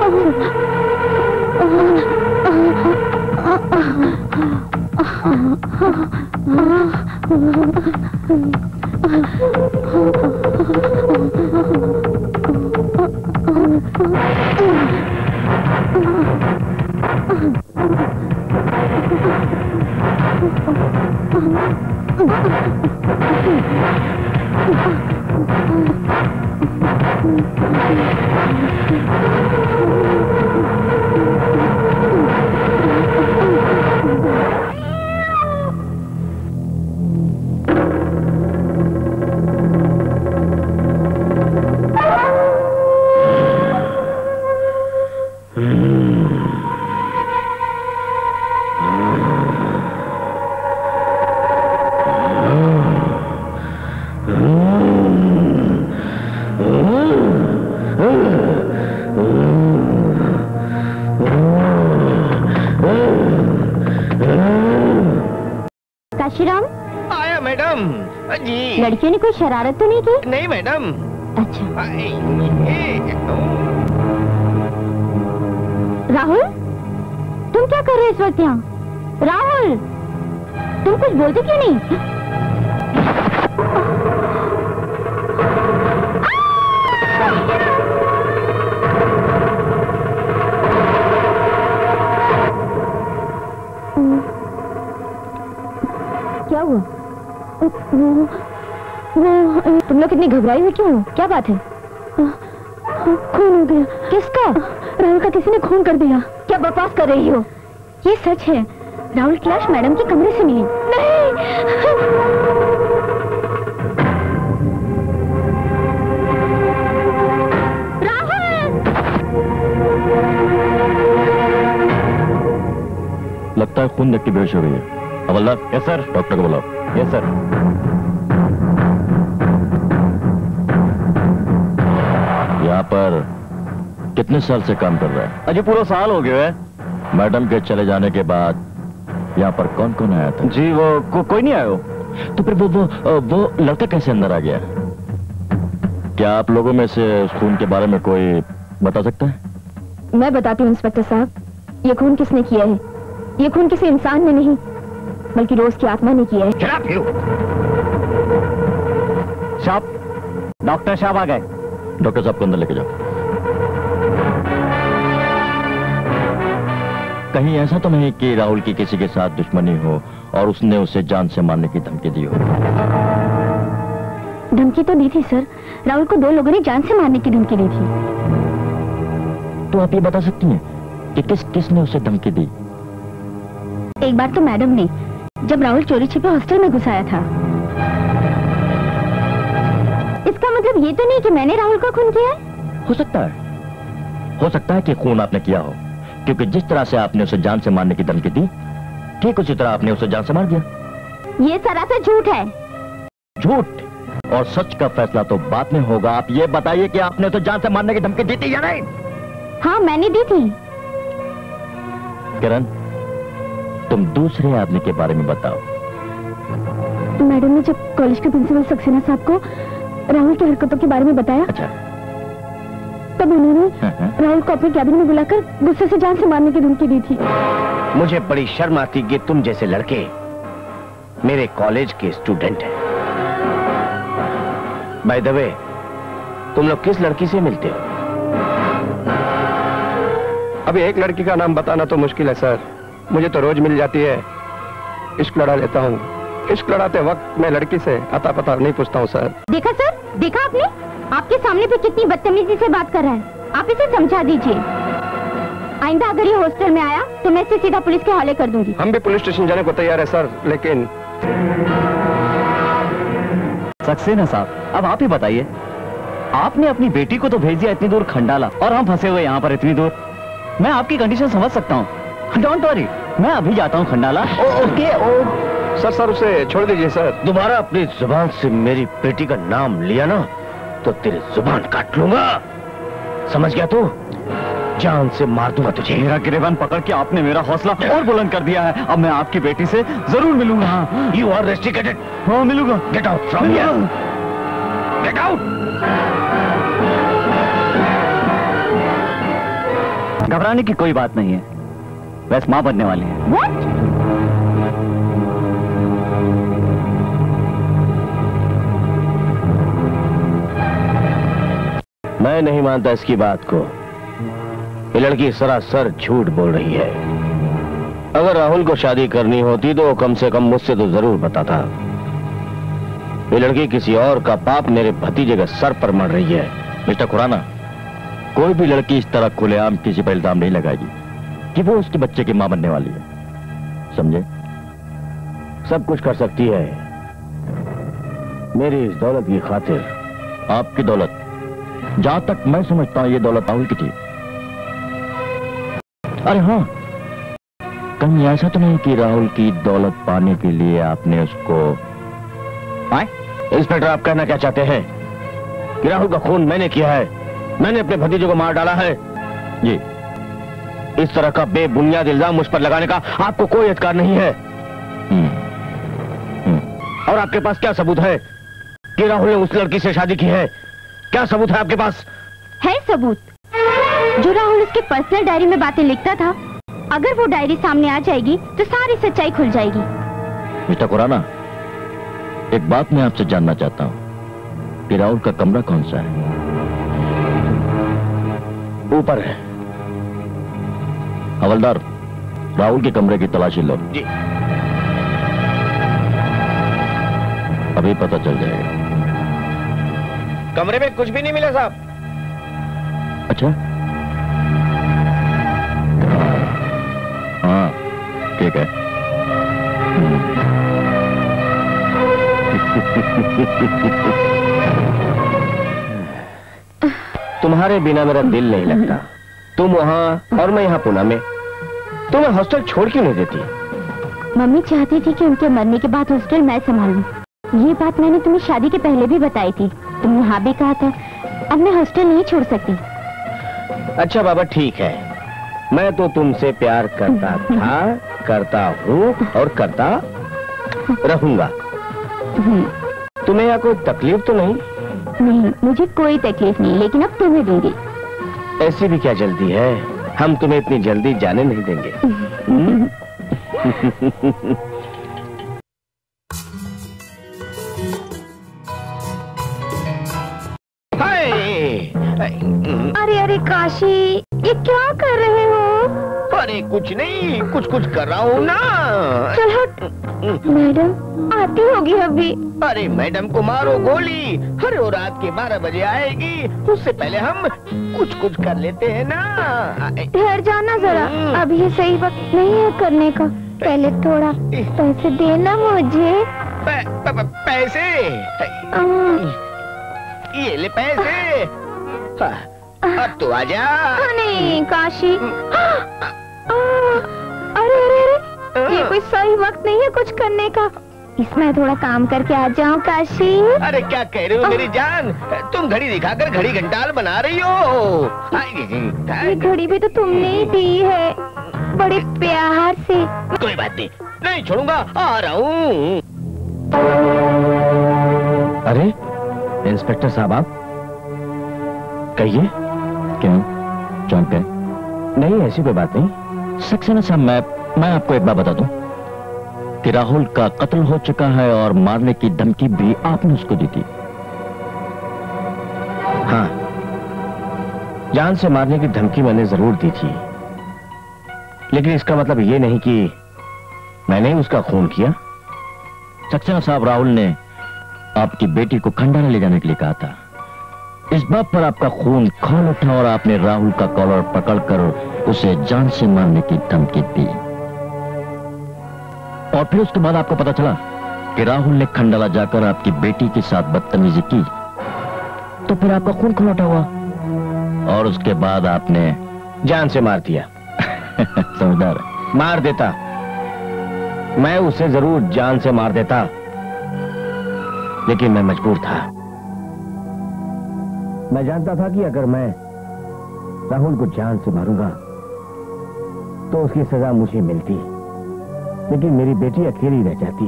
आया मैडम जी। लड़कियों ने कोई शरारत तो नहीं की? नहीं मैडम। अच्छा। राहुल, तुम क्या कर रहे हो इस वक्त यहाँ? राहुल, तुम कुछ बोलते क्यों नहीं? क्या हुआ? वो तुम लोग कितनी घबराई हुई क्यों? क्या बात है? खून हो गया। किसका? राहुल का किसी ने खून कर दिया। क्या बकवास कर रही हो? ये सच है। राहुल की लाश मैडम के कमरे से मिली। नहीं। राहुल! लगता है खून देख के बेहोश हो गई है। हवलदार। Yes sir. डॉक्टर को बुलाओ। Yes sir. यहाँ पर कितने साल से काम कर रहा है? अजी पूरा साल हो गया है। मैडम के चले जाने के बाद यहाँ पर कौन कौन आया था? जी वो कोई नहीं आया हो। तो फिर वो लड़का कैसे अंदर आ गया? क्या आप लोगों में से उस खून के बारे में कोई बता सकता है? मैं बताती हूँ इंस्पेक्टर साहब, ये खून किसने किया है? ये खून किसी इंसान ने नहीं बल्कि रोज की आत्मा ने किया है। साहब, डॉक्टर साहब आ गए। डॉक्टर साहब को अंदर लेके जाओ। कहीं ऐसा तो नहीं कि राहुल की किसी के साथ दुश्मनी हो और उसने उसे जान से मारने की धमकी दी हो? धमकी तो दी थी सर, राहुल को 2 लोगों ने जान से मारने की धमकी दी थी। तो आप ये बता सकती हैं कि किसने उसे धमकी दी? एक बार तो मैडम ने, जब राहुल चोरी छिपे हॉस्टल में घुसाया था। इसका मतलब ये तो नहीं कि मैंने राहुल का खून किया है? हो सकता है कि खून आपने किया हो, क्योंकि जिस तरह से आपने उसे जान से मारने की धमकी दी, ठीक उसी तरह आपने उसे जान से मार दिया। ये सरासर झूठ है। झूठ और सच का फैसला तो बाद में होगा। आप ये बताइए कि आपने उसे जान से मारने की धमकी दी थी या नहीं? हाँ, मैंने दी थी। किरण, तुम दूसरे आदमी के बारे में बताओ। मैडम ने जब कॉलेज के प्रिंसिपल सक्सेना साहब को राहुल की हरकतों के बारे में बताया, अच्छा, तब उन्होंने राहुल को अपने कैबिन में बुलाकर गुस्से से जान से मारने की धमकी दी थी। मुझे बड़ी शर्म आती कि तुम जैसे लड़के मेरे कॉलेज के स्टूडेंट हैं। बाय द वे, तुम लोग किस लड़की से मिलते हो? अभी एक लड़की का नाम बताना तो मुश्किल है सर, मुझे तो रोज मिल जाती है। इश्क लड़ा लेता हूँ। इश्क लड़ाते वक्त मैं लड़की से अता पता नहीं पूछता हूँ सर। देखा सर, देखा आपने? आपके सामने पे कितनी बदतमीजी से बात कर रहा है। आप इसे समझा दीजिए। आइंदा अगर ये हॉस्टल में आया तो मैं इसे सीधा पुलिस के हवाले कर दूंगी। हम भी पुलिस स्टेशन जाने को तैयार है सर, लेकिन सक्सेना साहब, अब आप ही बताइए, आपने अपनी बेटी को तो भेज दिया इतनी दूर खंडाला, और हम फंसे हुए यहाँ पर इतनी दूर। मैं आपकी कंडीशन समझ सकता हूँ, डोंट वरी, मैं अभी जाता हूँ खंडाला। ओके। सर उसे छोड़ दीजिए सर। दोबारा अपनी जुबान से मेरी बेटी का नाम लिया ना तो तेरी जुबान काट लूंगा, समझ गया तू? जान से मार दूंगा तुझे। मेरा गिरेबान पकड़ के आपने मेरा हौसला और बुलंद कर दिया है। अब मैं आपकी बेटी से जरूर मिलूंगा। You are restricted. हाँ, मिलूंगा। Get out from here, get out. घबराने की कोई बात नहीं है, वैसे मां बनने वाली है। What? मैं नहीं मानता इसकी बात को। ये लड़की सरासर झूठ बोल रही है। अगर राहुल को शादी करनी होती तो कम से कम मुझसे तो जरूर बताता। ये लड़की किसी और का पाप मेरे भतीजे के सर पर मर रही है। मिस्टर खुराना, कोई भी लड़की इस तरह खुलेआम किसी पर इल्जाम नहीं लगाएगी कि वो उसके बच्चे की मां बनने वाली है, समझे? सब कुछ कर सकती है मेरी इस दौलत की खातिर। आपकी दौलत? जहां तक मैं समझता हूं ये दौलत राहुल की थी। अरे हाँ, कहीं ऐसा तो नहीं कि राहुल की दौलत पाने के लिए आपने उसको... इंस्पेक्टर, आप कहना क्या चाहते हैं कि राहुल का खून मैंने किया है? मैंने अपने भतीजे को मार डाला है? जी। इस तरह का बेबुनियाद इल्जाम मुझ पर लगाने का आपको कोई अधिकार नहीं है। और आपके पास क्या सबूत है कि राहुल ने उस लड़की से शादी की है? क्या सबूत है आपके पास? है सबूत। जो राहुल उसके पर्सनल डायरी में बातें लिखता था, अगर वो डायरी सामने आ जाएगी तो सारी सच्चाई खुल जाएगी। मिस्टर खुराना, एक बात मैं आपसे जानना चाहता हूं कि राहुल का कमरा कौन सा है? ऊपर है। हवलदार, राहुल के कमरे की तलाशी लो। जी। अभी पता चल जाएगा। कमरे में कुछ भी नहीं मिला साहब। अच्छा, हाँ ठीक है। तुम्हारे बिना मेरा दिल नहीं लगता। तुम वहाँ और मैं यहाँ पुणे में। तुम्हें हॉस्टल छोड़ क्यों नहीं देती? मम्मी चाहती थी कि उनके मरने के बाद हॉस्टल मैं संभालूं। ये बात मैंने तुम्हें शादी के पहले भी बताई थी। तुमने हाँ भी कहा था। अब मैं हॉस्टल नहीं छोड़ सकती। अच्छा बाबा ठीक है, मैं तो तुमसे प्यार करता था, करता हूँ और करता रहूंगा। तुम्हें यहाँ कोई तकलीफ तो नहीं? नहीं, मुझे कोई तकलीफ नहीं, लेकिन अब तुम्हें दूंगी। ऐसी भी क्या जल्दी है, हम तुम्हें इतनी जल्दी जाने नहीं देंगे। अरे अरे काशी, ये क्या कर रहे हो? अरे कुछ नहीं, कुछ कर रहा हूँ ना। चल हट। मैडम आती होगी अभी। अरे मैडम को मारो गोली, अरे वो रात के 12 बजे आएगी, उससे पहले हम कुछ कर लेते हैं ना। ठहर जाना जरा, अभी ये सही वक्त नहीं है करने का। पहले थोड़ा पैसे देना मुझे। पैसे? ये ले पैसे। अब तो आजा। नहीं काशी, अरे ये कोई सही वक्त नहीं है कुछ करने का। इसमें थोड़ा काम करके आ जाओ काशी। अरे क्या कह रही हो मेरी जान, तुम घड़ी दिखाकर घड़ी घंटाल बना रही हो। ये घड़ी भी तो तुमने ही दी है, बड़े प्यार से। कोई बात नहीं छोड़ूंगा, आ रहा हूँ। अरे इंस्पेक्टर साहब, आप कहिए। क्यों चौंक गए? नहीं ऐसी कोई बात नहीं। सक्सेना साहब, मैं आपको एक बात बता दूं कि राहुल का कत्ल हो चुका है और मारने की धमकी भी आपने उसको दी थी। हाँ, जान से मारने की धमकी मैंने जरूर दी थी, लेकिन इसका मतलब ये नहीं कि मैंने उसका खून किया। सक्सेना साहब, राहुल ने आपकी बेटी को खंडाला ले जाने के लिए कहा था। इस बात पर आपका खून खौल उठा और आपने राहुल का कॉलर पकड़कर उसे जान से मारने की धमकी दी। और फिर उसके बाद आपको पता चला कि राहुल ने खंडाला जाकर आपकी बेटी के साथ बदतमीजी की, तो फिर आपका खून खौल उठा हुआ और उसके बाद आपने जान से मार दिया। समझदार। मार देता, मैं उसे जरूर जान से मार देता, लेकिन मैं मजबूर था। मैं जानता था कि अगर मैं राहुल को जान से मारूंगा तो उसकी सजा मुझे मिलती, लेकिन मेरी बेटी अकेली रह जाती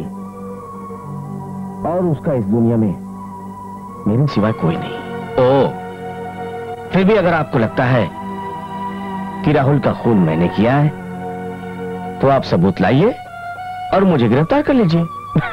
और उसका इस दुनिया में मेरे सिवाय कोई नहीं। फिर भी अगर आपको लगता है कि राहुल का खून मैंने किया है, तो आप सबूत लाइए और मुझे गिरफ्तार कर लीजिए।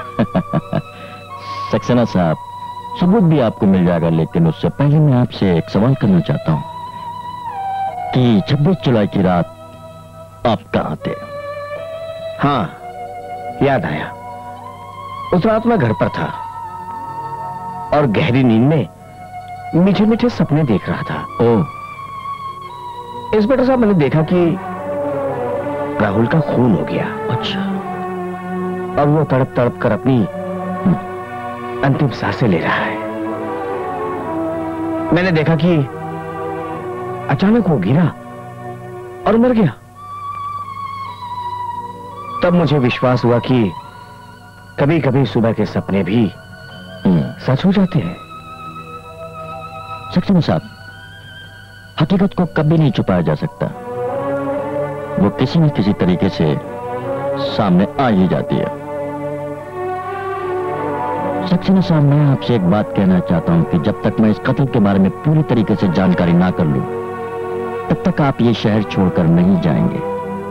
सक्सेना साहब, सबूत भी आपको मिल जाएगा, लेकिन उससे पहले मैं आपसे एक सवाल करना चाहता हूं कि 26 जुलाई की रात आप कहां थे? हाँ, याद आया। उस रात मैं घर पर था और गहरी नींद में मीठे मीठे सपने देख रहा था। इंस्पेक्टर साहब, मैंने देखा कि राहुल का खून हो गया। अच्छा। और वो तड़प तड़प कर अपनी अंतिम सांसें ले रहा है। मैंने देखा कि अचानक वो गिरा और मर गया। तब मुझे विश्वास हुआ कि कभी कभी सुबह के सपने भी सच हो जाते हैं। सक्सेना साहब, हकीकत को कभी नहीं छुपाया जा सकता, वो किसी न किसी तरीके से सामने आ ही जाती है। सक्सेना साहब, मैं आपसे एक बात कहना चाहता हूं कि जब तक मैं इस कत्ल के बारे में पूरी तरीके से जानकारी ना कर लूं, तब तक आप ये शहर छोड़कर नहीं जाएंगे,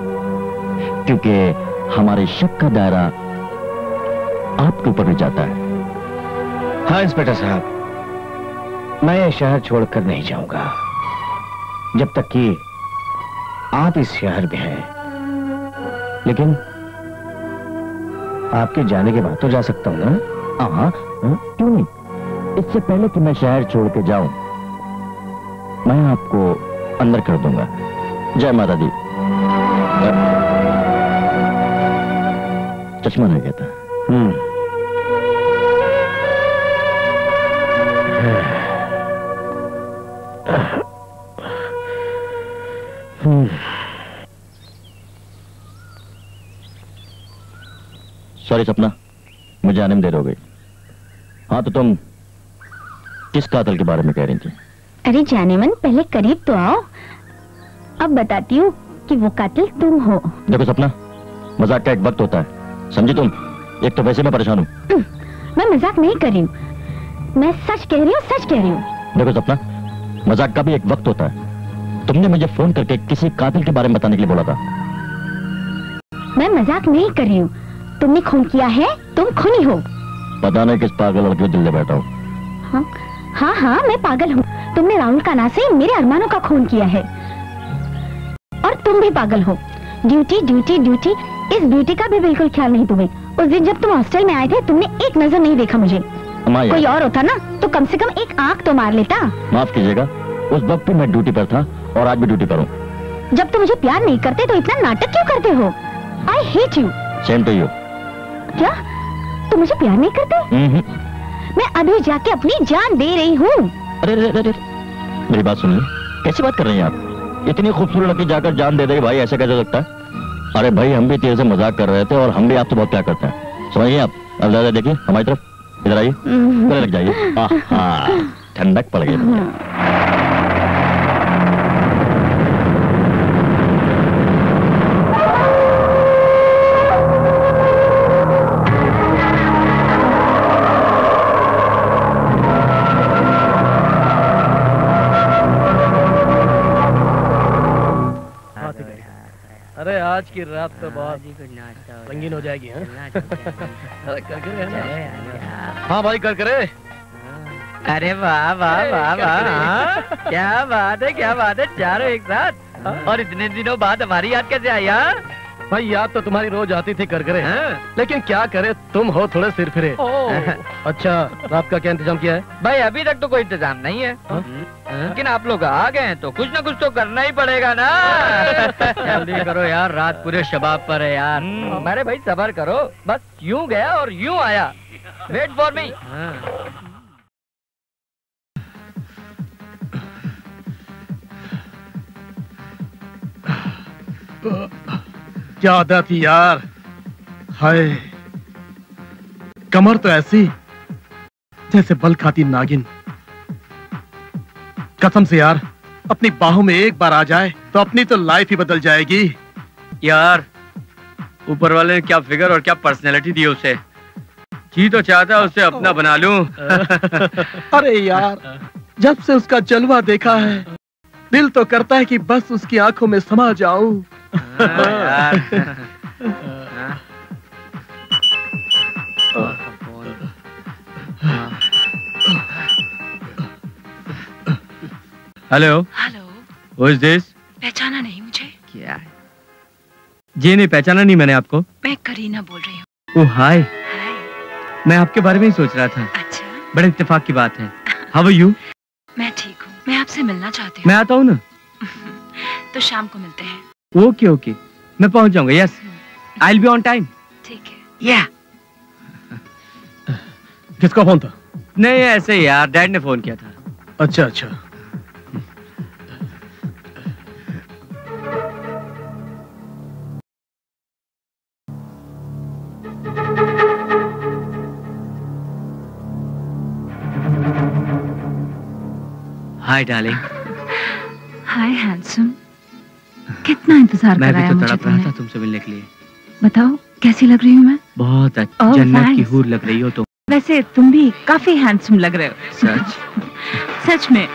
क्योंकि हमारे शक का दायरा आपके ऊपर भी जाता है। हाँ इंस्पेक्टर साहब, मैं ये शहर छोड़कर नहीं जाऊंगा जब तक कि आप इस शहर में हैं। लेकिन आपके जाने के बाद तो जा सकता हूं ना? हाँ, क्यों नहीं? इससे पहले कि मैं शहर छोड़ के जाऊं, मैं आपको अंदर कर दूंगा। जय माता दी। चश्मा नहीं कहता। सॉरी सपना, मुझे आने में देर हो गई। हाँ, तो तुम किस कातिल के बारे में कह रही थी? अरे जाने मन, पहले करीब तो आओ। अब बताती हूँ कि वो कातिल तुम हो। देखो सपना, मजाक का एक वक्त होता है, समझी तुम? एक तो वैसे मैं परेशान हूँ। मैं मजाक नहीं कर रही हूँ, मैं सच कह रही हूँ, सच कह रही हूँ। देखो सपना, मजाक का भी एक वक्त होता है। तुमने मुझे फोन करके किसी कातिल के बारे में बताने के लिए बोला था। मैं मजाक नहीं कर रही हूँ, तुमने खून किया है, तुम खूनी हो। पता नहीं किस पागल लड़के को दिल में बैठा हूँ। हाँ हाँ हाँ, मैं पागल हूँ। तुमने राहुल कान्हा से मेरे अरमानों का खून किया है, और तुम भी पागल हो। ड्यूटी ड्यूटी ड्यूटी, इस ड्यूटी का भी बिल्कुल ख्याल नहीं तुम्हें। उस दिन जब तुम हॉस्टल में आए थे, तुमने एक नजर नहीं देखा मुझे। कोई और होता ना तो कम से कम एक आंख तो मार लेता। माफ कीजिएगा, उस वक्त भी मैं ड्यूटी पर था और आज भी ड्यूटी पर हूँ। जब तुम मुझे प्यार नहीं करते तो इतना नाटक क्यों करते हो? I hate you. Same to you. क्या तुम मुझे प्यार नहीं करते? मैं अभी जाके अपनी जान दे रही हूँ। अरे मेरी बात सुनिए, कैसी बात कर रही हैं आप? इतनी खूबसूरत लड़की जाकर जान दे देगी भाई, ऐसे कैसे लगता है? अरे भाई, हम भी तेरे से मजाक कर रहे थे और हम भी आपसे बहुत प्यार करते हैं, समझिए आप। अब ज्यादा देखिए हमारी तरफ, इधर आइए, गले लग जाइए। ठंडक पड़ गई। अरे आज की रात तो बहुत रंगीन हो जाएगी। हाँ भाई, कर करे। अरे वाह वाह वाह वाह, क्या बात है, क्या बात है, चारों एक साथ। और इतने दिनों बाद हमारी याद कैसे आई यार? भाई याद तो तुम्हारी रोज आती थी कर करे, लेकिन क्या करे, तुम हो थोड़े सिर फिरे। अच्छा, रात का क्या इंतजाम किया है? भाई अभी तक तो कोई इंतजाम नहीं है, लेकिन आप लोग आ गए हैं तो कुछ ना कुछ तो करना ही पड़ेगा ना। जल्दी करो यार, रात पूरे शबाब पर है यार। अरे भाई सब्र करो, बस यूं गया और यूं आया। Wait for me. क्या आदत थी यार, हाय। कमर तो ऐसी जैसे बल खाती नागिन। कसम से यार, अपनी बाहों में एक बार आ जाए तो अपनी तो लाइफ ही बदल जाएगी। यार ऊपर वाले ने क्या फिगर और क्या पर्सनैलिटी दी उसे। जी तो चाहता उसे अपना बना लूं। अरे यार, जब से उसका जलवा देखा है, दिल तो करता है कि बस उसकी आंखों में समा जाऊं। Hello hello, who is this? पहचाना नहीं मुझे? क्या है? जी नहीं पहचाना नहीं मैंने आपको। मैं करीना बोल रही हूँ। ओह हाय, हाय। मैं आपके बारे में ही सोच रहा था। अच्छा, बड़े इत्तेफाक की बात है। How are you? मैं ठीक हूँ, मैं आपसे मिलना चाहती हूँ। मैं आता हूँ ना। तो शाम को मिलते हैं। ओके ओके, मैं पहुंच जाऊंगा। Yes, I will be on time. ठीक है। या किसका फोन था? नहीं ऐसे ही यार, डैड ने फोन किया था। अच्छा अच्छा। Hi darling. हाय हैंडसम, कितना इंतजार मैं भी कराया तो मुझे तड़प रहा था तुमने। तुमसे मिलने के लिए। बताओ कैसी लग रही हूँ मैं? बहुत अच्छी, Oh, जन्नत की thanks. हूर लग रही हो तुम। वैसे तुम भी काफी हैंडसम लग रहे हो। सच? सच में।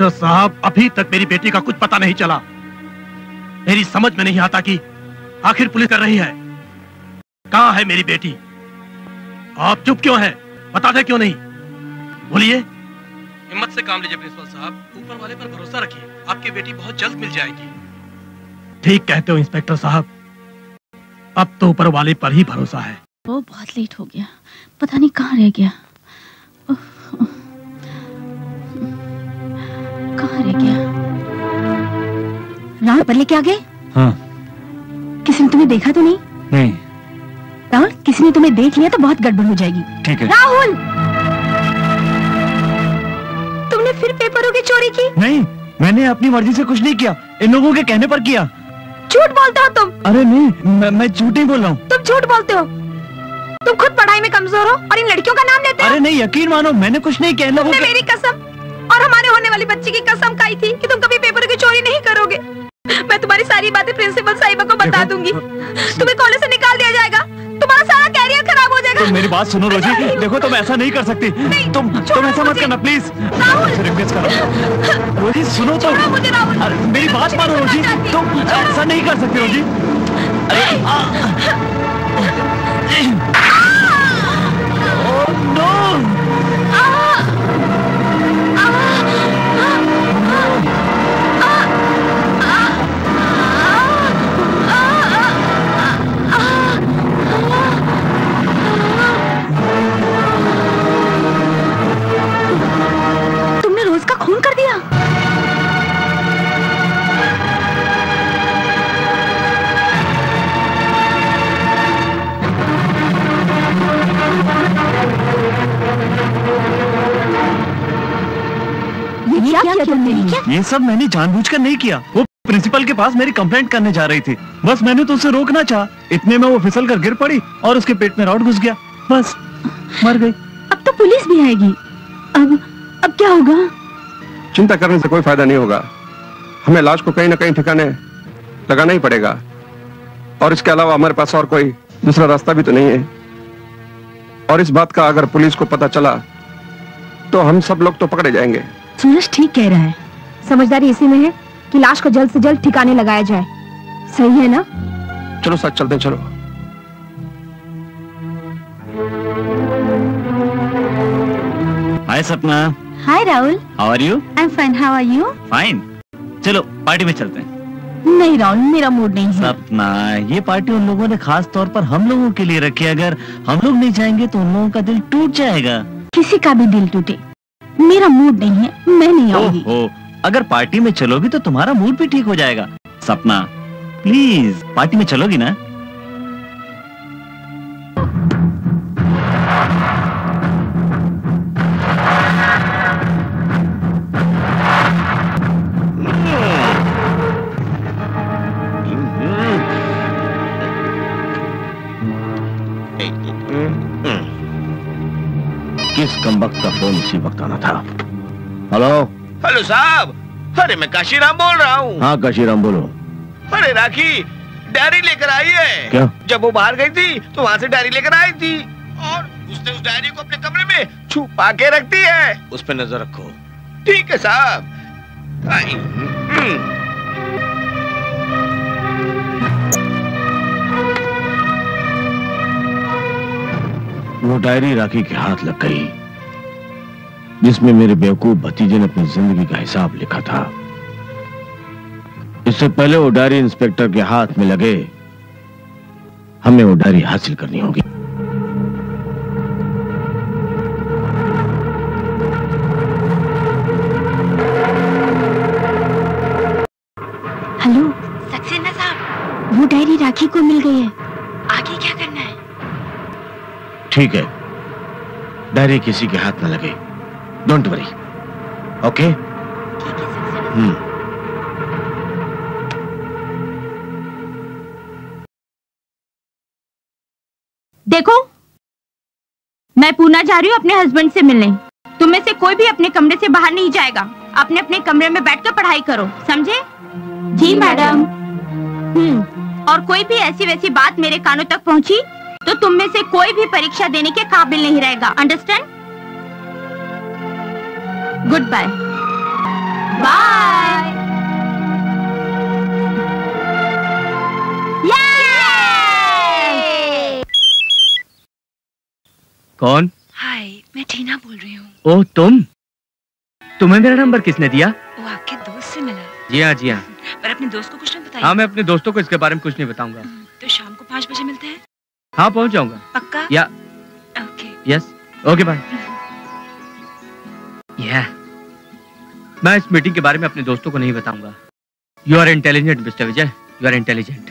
इंस्पेक्टर साहब, अभी तक मेरी बेटी का कुछ पता नहीं चला। मेरी समझ में नहीं आता कि आखिर पुलिस कर रही है। कहाँ है मेरी बेटी? आप चुप क्यों हैं? बताते क्यों नहीं? बोलिए। हिम्मत से काम लीजिए प्रिंसिपल साहब, ऊपर वाले पर भरोसा रखिए, आपकी बेटी बहुत जल्द मिल जाएगी। ठीक कहते हो इंस्पेक्टर साहब, अब तो ऊपर वाले पर ही भरोसा है। वो बहुत लेट हो गया, पता नहीं कहाँ रह गया। कहाँ रह गया? राहुल पर लेके आ गए? हाँ। किसी ने तुम्हें देखा तो नहीं? नहीं। राहुल, किसी ने तुम्हें देख लिया तो बहुत गड़बड़ हो जाएगी। ठीक है। राहुल, तुमने फिर पेपरों की चोरी की? नहीं, मैंने अपनी मर्जी से कुछ नहीं किया, इन लोगों के कहने पर किया। झूठ बोलते हो तुम। अरे नहीं, मैं झूठ नहीं बोल रहा हूँ। तुम झूठ बोलते हो। तुम खुद पढ़ाई में कमजोर हो और इन लड़कियों का नाम लेते हो। अरे नहीं, यकीन मानो, मैंने कुछ नहीं किया। इन लोगों मेरी कसम और हमारे होने वाली बच्ची की कसम खाई थी कि तुम कभी पेपरों की चोरी नहीं करोगे। मैं तुम्हारी सारी बातें प्रिंसिपल साहिबा को बता दूंगी। तुम्हें कॉलेज से निकाल दिया जाएगा, तुम्हारा सारा कैरियर खराब हो जाएगा। तुम मेरी बात सुनो रोजी, देखो तुम ऐसा नहीं कर सकती। तुम ऐसा मत करना प्लीज, रिक्वेस्ट करो। रोजी सुनो तो, मेरी बात मानो रोजी, तुम ऐसा नहीं कर सकती रोजी। तुमने रोज का खून कर दिया। ये क्या तुमने? ये सब मैंने जानबूझकर नहीं किया। वो प्रिंसिपल के पास मेरी कंप्लेंट करने जा रही थी, बस मैंने तो उसे रोकना चाहा। इतने में वो फिसल कर गिर पड़ी और उसके पेट में रॉड घुस गया, बस मर गई। अब तो पुलिस भी आएगी। अब क्या होगा? चिंता करने से कोई फायदा नहीं होगा। हमें लाश को कहीं ना कहीं ठिकाने लगाना ही पड़ेगा, और इसके अलावा हमारे पास और कोई दूसरा रास्ता भी तो नहीं है। और इस बात का अगर पुलिस को पता चला तो हम सब लोग तो पकड़े जाएंगे। सूरज ठीक कह रहा है, समझदारी इसी में है कि लाश को जल्द से जल्द ठिकाने लगाया जाए। सही है ना? चलो साथ चलते हैं, चलो। Hi Sapna. Hi Rahul. How are you? I am fine, how are you? Fine. चलो पार्टी में चलते हैं। नहीं राहुल, मेरा मूड नहीं है। सपना, ये पार्टी उन लोगों ने खास तौर पर हम लोगों के लिए रखी है। अगर हम लोग नहीं जाएंगे तो उन लोगों का दिल टूट जाएगा। किसी का भी दिल टूटे, मेरा मूड नहीं है, मैं नहीं आऊंगी। अगर पार्टी में चलोगी तो तुम्हारा मूड भी ठीक हो जाएगा। सपना प्लीज, पार्टी में चलोगी ना? किस कमबख्त का फोन इसी वक्त आना था? हेलो हेलो साहब, अरे मैं काशीराम बोल रहा हूँ। हाँ काशीराम बोलो। अरे राखी डायरी लेकर आई है। क्या? जब वो बाहर गई थी तो वहाँ से डायरी लेकर आई थी, और उसने उस डायरी को अपने कमरे में छुपा के रख दी है। उस पर नजर रखो। ठीक है साहब। वो डायरी राखी के हाथ लग गई, जिसमें मेरे बेवकूफ भतीजे ने अपनी जिंदगी का हिसाब लिखा था। इससे पहले वो डायरी इंस्पेक्टर के हाथ में लगे, हमें वो डायरी हासिल करनी होगी। हेलो सक्सेना साहब, वो डायरी राखी को मिल गई है, आगे क्या करना है? ठीक है, डायरी किसी के हाथ न लगे, डोंट वरी, ओके? ठीक है सक्सेना। देखो, मैं पूना जा रही हूँ अपने हस्बैंड से मिलने। तुम में से कोई भी अपने कमरे से बाहर नहीं जाएगा। अपने अपने कमरे में बैठकर पढ़ाई करो, समझे? जी मैडम। और कोई भी ऐसी वैसी बात मेरे कानों तक पहुंची तो तुम में से कोई भी परीक्षा देने के काबिल नहीं रहेगा। अंडरस्टैंड? Good bye. बाय। कौन? हाय, मैं टीना बोल रही हूँ। ओह तुम्हें मेरा नंबर किसने दिया? वो आपके दोस्त से मिला। जी हाँ जी हाँ। पर अपने दोस्त को कुछ नहीं बताइए। हाँ, मैं अपने दोस्तों को इसके बारे में कुछ नहीं बताऊंगा। तो शाम को 5 बजे मिलते हैं। हाँ, पहुंच जाऊंगा। पक्का? या ओके। Yes okay bye. मैं इस मीटिंग के बारे में अपने दोस्तों को नहीं बताऊंगा। You are intelligent mister Vijay, you are intelligent.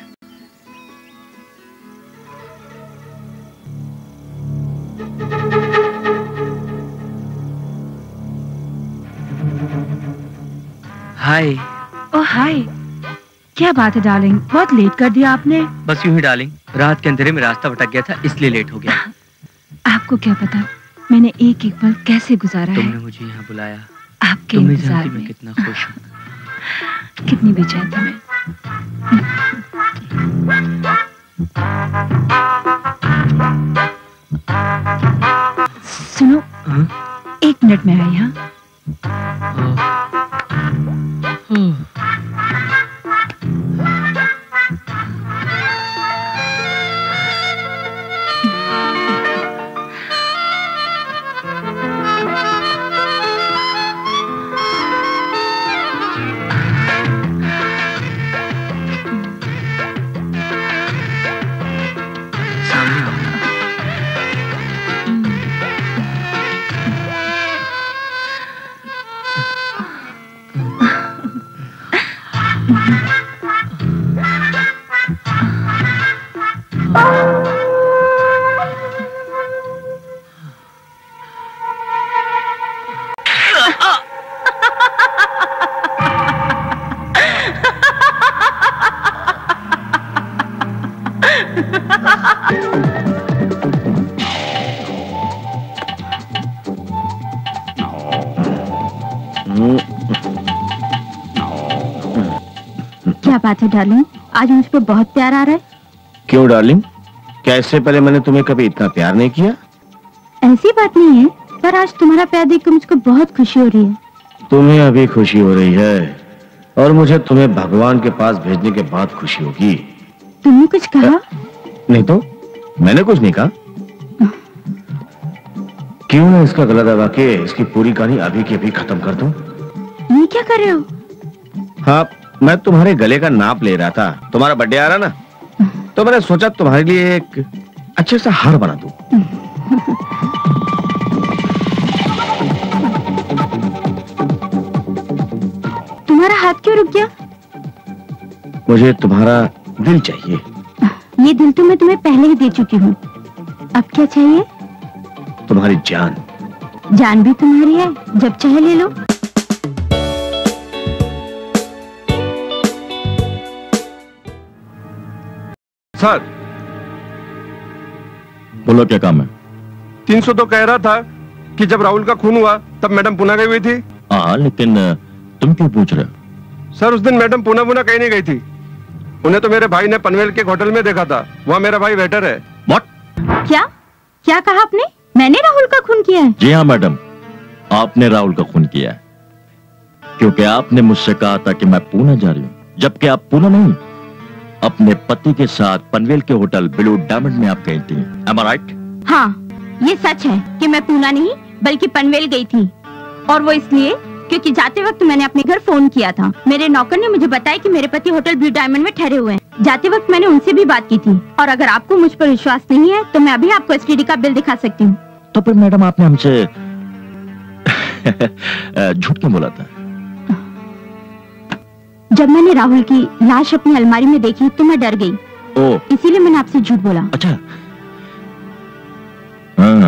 Hi. Oh hi, क्या बात है डार्लिंग, बहुत लेट कर दिया आपने। बस यूं ही डार्लिंग, रात के अंधेरे में रास्ता भटक गया था, इसलिए लेट हो गया। आपको क्या पता मैंने एक एक पल कैसे गुजारा है। तुमने मुझे यहाँ बुलाया, आपके तुम नहीं इंतजार जानती में। मैं कितना खुश हूँ। कितनी बेचैन थी मैं। सुनो, हाँ? 1 मिनट में आई। हाँ सामने आओ। क्या बात है डार्लिंग, आज मुझ पर बहुत प्यार आ रहा है। क्यों डार्लिंग, क्या इससे पहले मैंने तुम्हें कभी इतना प्यार नहीं किया? ऐसी बात नहीं है, पर आज तुम्हारा प्यार देखकर मुझको बहुत खुशी हो रही है। तुम्हें अभी खुशी हो रही है और मुझे तुम्हें भगवान के पास भेजने के बाद खुशी होगी। तुमने कुछ कहा? नहीं तो मैंने कुछ नहीं कहा। क्यों मैं इसका गला दबा के इसकी पूरी कहानी अभी की अभी खत्म कर दूं? ये क्या कर रहे हो? हाँ, मैं तुम्हारे गले का नाप ले रहा था। तुम्हारा बर्थडे आ रहा ना, तो मैंने सोचा तुम्हारे लिए एक अच्छे सा हार बना दूं। तुम्हारा हाथ क्यों रुक गया? मुझे तुम्हारा दिल चाहिए। ये दिल तो मैं तुम्हें पहले ही दे चुकी हूँ। अब क्या चाहिए? तुम्हारी जान। जान भी तुम्हारी है, जब चाहे ले लो। सर, बोलो क्या काम है? 300 तो कह रहा था कि जब राहुल का खून हुआ तब मैडम पुणे गई हुई थी। हाँ, लेकिन तुम क्यों पूछ रहे हो? सर, उस दिन मैडम पुणे कहीं नहीं गई थी। उन्हें तो मेरे भाई ने पनवेल के होटल में देखा था। वहाँ मेरा भाई वेटर है। What? क्या कहा आपने? मैंने राहुल का खून किया है? जी हाँ मैडम, आपने राहुल का खून किया है, क्योंकि आपने मुझसे कहा था कि मैं पुणे जा रही हूँ, जबकि आप पुणे नहीं, अपने पति के साथ पनवेल के होटल ब्लू डायमंड में आप गई थी। Am I right? हाँ, ये सच है कि मैं पुणे नहीं बल्कि पनवेल गई थी, और वो इसलिए क्योंकि जाते वक्त मैंने अपने घर फोन किया था। मेरे नौकर ने मुझे बताया कि मेरे पति होटल ब्लू डायमंड में ठहरे हुए हैं। जाते वक्त मैंने उनसे भी बात की थी, और अगर आपको मुझ पर विश्वास नहीं है तो मैं अभी आपको एसटीडी का बिल दिखा सकती हूँ। तो फिर मैडम आपने हमसे झूठ क्यों बोला था? जब मैंने राहुल की लाश अपनी अलमारी में देखी तो मैं डर गई, इसीलिए मैंने आपसे झूठ बोला। अच्छा, हाँ।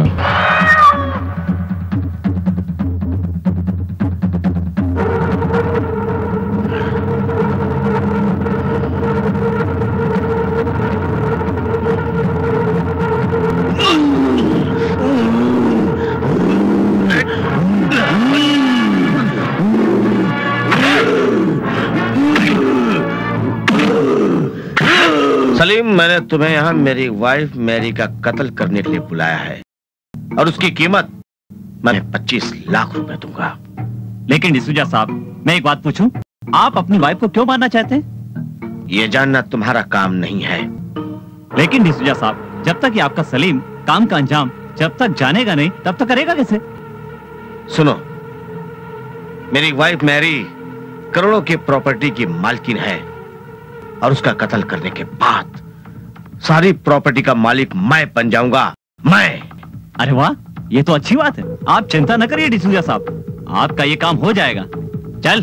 सलीम, मैंने तुम्हें यहाँ मेरी वाइफ मैरी का कत्ल करने के लिए बुलाया है, और उसकी कीमत मैं 25 लाख रुपए दूंगा। लेकिन डिसूजा साहब, मैं एक बात पूछूं, आप अपनी वाइफ को क्यों मारना चाहते हैं? ये जानना तुम्हारा काम नहीं है। लेकिन डिसूजा साहब, जब तक ये आपका सलीम काम का अंजाम जब तक जानेगा नहीं तब तक करेगा कैसे? सुनो, मेरी वाइफ मैरी करोड़ों की प्रॉपर्टी की मालकिन है और उसका कत्ल करने के बाद सारी प्रॉपर्टी का मालिक मैं बन जाऊंगा, मैं। अरे वाह, ये तो अच्छी बात है। आप चिंता न करिए डिसूजा साहब, आपका ये काम हो जाएगा। चल।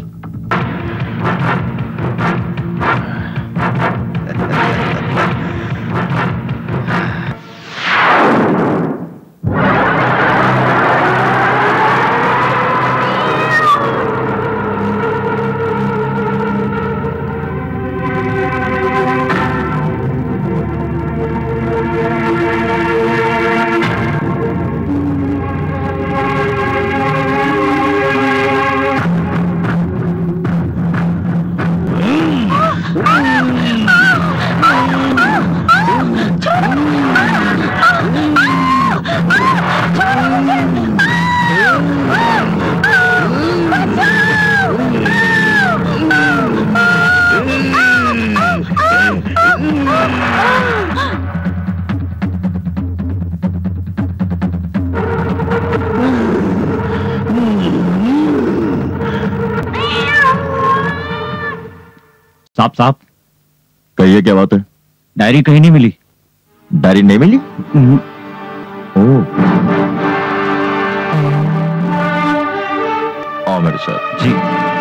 साहब कहिए, क्या बात है? डायरी कहीं नहीं मिली। डायरी नहीं मिली? ओह, आओ मेरे साथ। जी।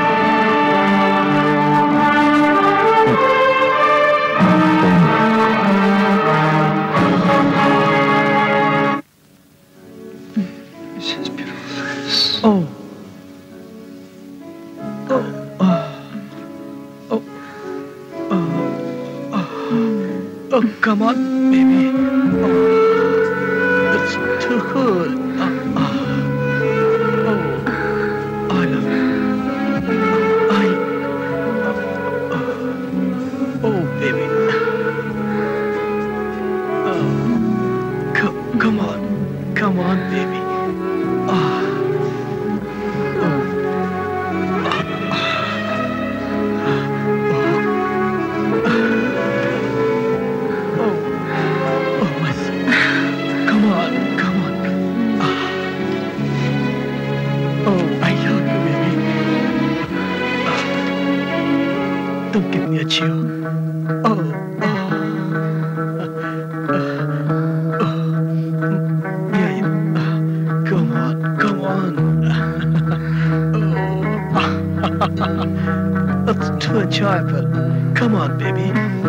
Come on, baby. It's too good. I love you. Baby. Come on, baby. तुम कितनी अच्छी हो। Come on. That's too enjoyable. Come on, baby.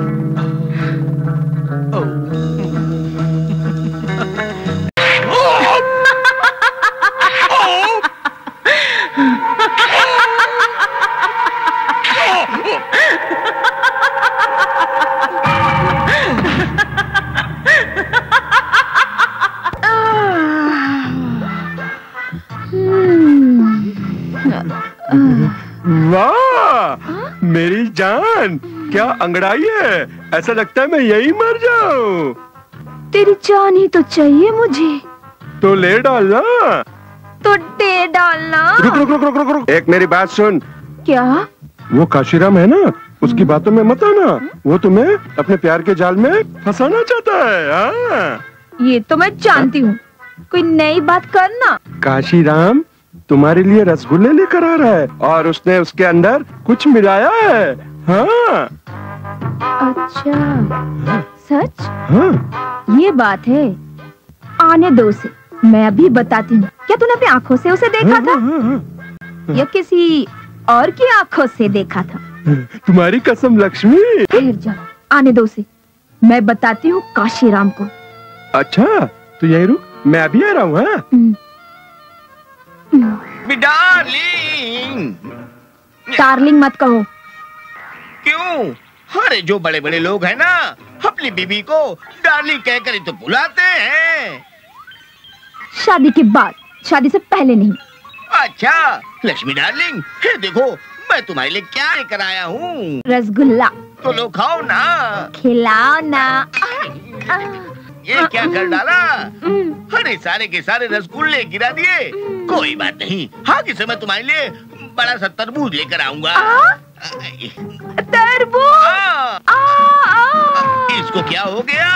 वाह मेरी जान, क्या अंगड़ाई है, ऐसा लगता है मैं यही मर जाऊं। तेरी जान ही तो चाहिए मुझे। तो ले डालना। तो दे डालना। रुक रुक रुक रुक रुक रुक, एक मेरी बात सुन। क्या? वो काशीराम है ना, उसकी बातों में मत आना, वो तुम्हें अपने प्यार के जाल में फंसाना चाहता है। हाँ ये तो मैं जानती हूँ, कोई नई बात करना। काशीराम तुम्हारे लिए रसगुल्ले लेकर आ रहा है और उसने उसके अंदर कुछ मिलाया है। हाँ। अच्छा सच? हाँ। ये बात है, आने दो उसे, मैं अभी बताती हूँ। क्या तूने अपनी आंखों से उसे देखा था या किसी और की आंखों से देखा था? तुम्हारी कसम लक्ष्मी। ठहर जा, आने दो उसे, मैं बताती हूँ काशीराम को। अच्छा तो यही रुक, मैं अभी आ रहा हूँ। डार्लिंग। डार्लिंग मत कहो। क्यों? अरे जो बड़े बड़े लोग हैं ना, अपनी बीबी को डार्लिंग कहकर ही तो बुलाते हैं। शादी के बाद, शादी से पहले नहीं। अच्छा लक्ष्मी डार्लिंग, हे देखो मैं तुम्हारे लिए क्या लेकर आया हूँ। रसगुल्ला। तो लो खाओ ना। खिलाओ ना। ये क्या कर डाला? अरे सारे के सारे रसगुल्ले गिरा दिए। कोई बात नहीं, हाँ किसे मैं तुम्हारे लिए बड़ा सा तरबूज लेकर आऊंगा। तरबूज? इसको क्या हो गया?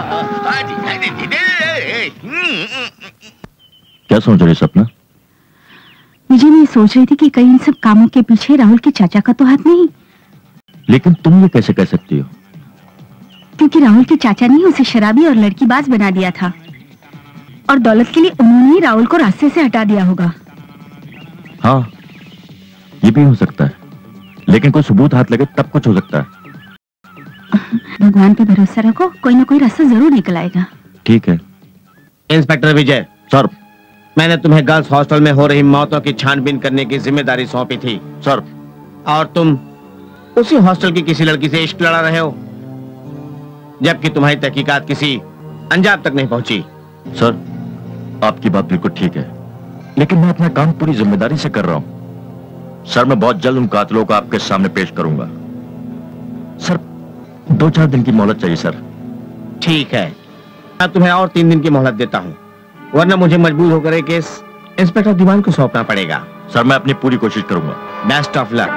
क्या सोच रही सपना? मुझे मैं सोच रही थी कि कहीं इन सब कामों के पीछे राहुल के चाचा का तो हाथ नहीं। लेकिन तुम ये कैसे कह सकती हो? क्योंकि राहुल के चाचा ने उसे शराबी और लड़कीबाज बना दिया था और दौलत के लिए उन्होंने ही राहुल को रास्ते से हटा दिया होगा। हाँ, ये भी हो सकता है, लेकिन कोई सबूत हाथ लगे तब कुछ हो सकता है। भगवान पे भरोसा रखो, कोई ना कोई रास्ता जरूर निकल आएगा। ठीक है। इंस्पेक्टर विजय सर, मैंने तुम्हें गर्ल्स हॉस्टल में हो रही मौतों की छानबीन करने की जिम्मेदारी सौंपी थी सर। और तुम उसी हॉस्टल की किसी लड़की से इश्क लड़ा रहे हो, जबकि तुम्हारी तहकीकात किसी अंजाम तक नहीं पहुंची। सर, आपकी बात बिल्कुल ठीक है, लेकिन मैं अपना काम पूरी जिम्मेदारी से कर रहा हूं। सर, मैं बहुत जल्द उन कातिलों को आपके सामने पेश करूंगा। सर, 2-4 दिन की मोहलत चाहिए सर। ठीक है, मैं तुम्हें और 3 दिन की मोहलत देता हूं, वरना मुझे मजबूर होकर एक केस इंस्पेक्टर दीवान को सौंपना पड़ेगा। सर, मैं अपनी पूरी कोशिश करूंगा। Best of luck.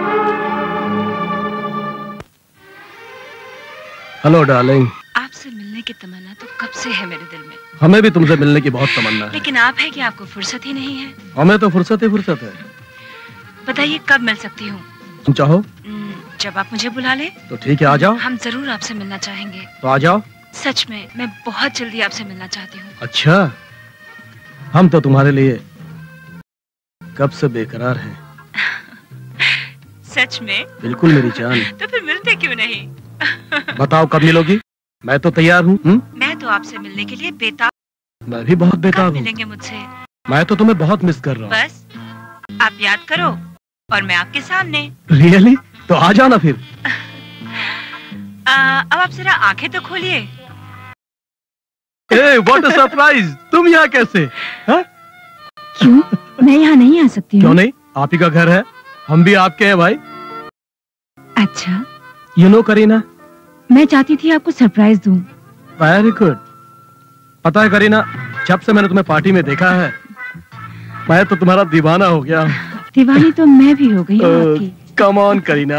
Hello darling. आपसे मिलने की तमन्ना तो कब से है मेरे दिल में। हमें भी तुमसे मिलने की बहुत तमन्ना है। लेकिन आप है कि आपको फुर्सत ही नहीं है। हमें तो फुर्सत ही फुर्सत है। बताइए कब मिल सकती हूँ? तुम चाहो जब आप मुझे बुला ले। तो ठीक है, आ जाओ। हम जरूर आपसे मिलना चाहेंगे। तो आ जाओ। सच में मैं बहुत जल्दी आपसे मिलना चाहती हूँ। अच्छा, हम तो तुम्हारे लिए कब से बेकरार हैं। सच में? बिल्कुल मेरी जान। तो फिर मिलते क्यों नहीं? बताओ कब मिलोगी? मैं तो तैयार हूँ। मैं तो आपसे मिलने के लिए बेताब। मैं भी बहुत बेताब हूँ। मिलेंगे मुझसे? मैं तो तुम्हें बहुत मिस कर रहा हूँ। बस आप याद करो और मैं आपके सामने। रियली? तो आ जाओ ना फिर। अब आप जरा आंखें तो खोलिए। What a surprise! तुम यहाँ कैसे? हा? क्यों? मैं यहाँ नहीं आ सकती हूँ। क्यों नहीं? आप ही का घर है, हम भी आपके हैं भाई। अच्छा। यू नो करीना, मैं चाहती थी आपको सरप्राइज दूं। Very good. पता है करीना, जब से मैंने तुम्हें पार्टी में देखा है, मैं तो तुम्हारा दीवाना हो गया। दीवानी तो मैं भी हो गई हूँ आपकी। Come on Kareena.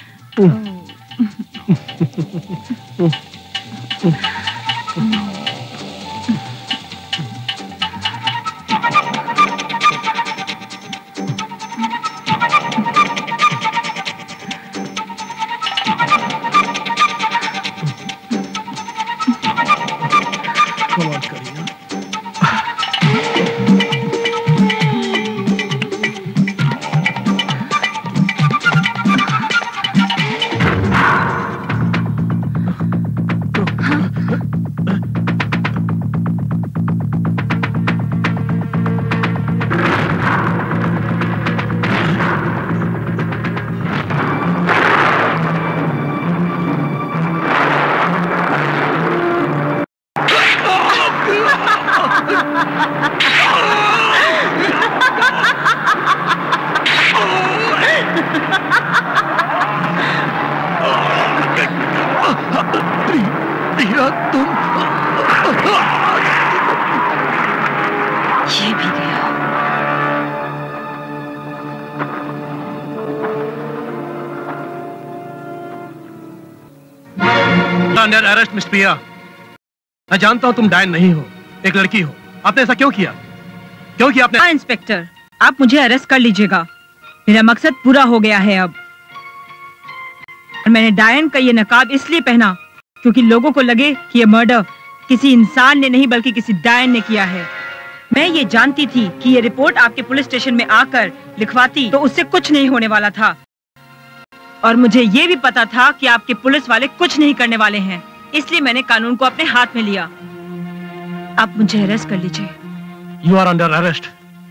Under arrest miss Priya. मैं जानता हूं तुम डायन नहीं हो, एक लड़की हो। आपने ऐसा क्यों किया? क्यों किया आपने? इंस्पेक्टर, आप मुझे अरेस्ट कर लीजिएगा, मेरा मकसद पूरा हो गया है अब। और मैंने डायन का ये नकाब इसलिए पहना क्योंकि लोगों को लगे कि ये मर्डर किसी इंसान ने नहीं बल्कि किसी डायन ने किया है। मैं ये जानती थी कि ये रिपोर्ट आपके पुलिस स्टेशन में आकर लिखवाती तो उससे कुछ नहीं होने वाला था, और मुझे ये भी पता था कि आपके पुलिस वाले कुछ नहीं करने वाले हैं, इसलिए मैंने कानून को अपने हाथ में लिया। आप मुझे अरेस्ट कर लीजिए। You are under arrest.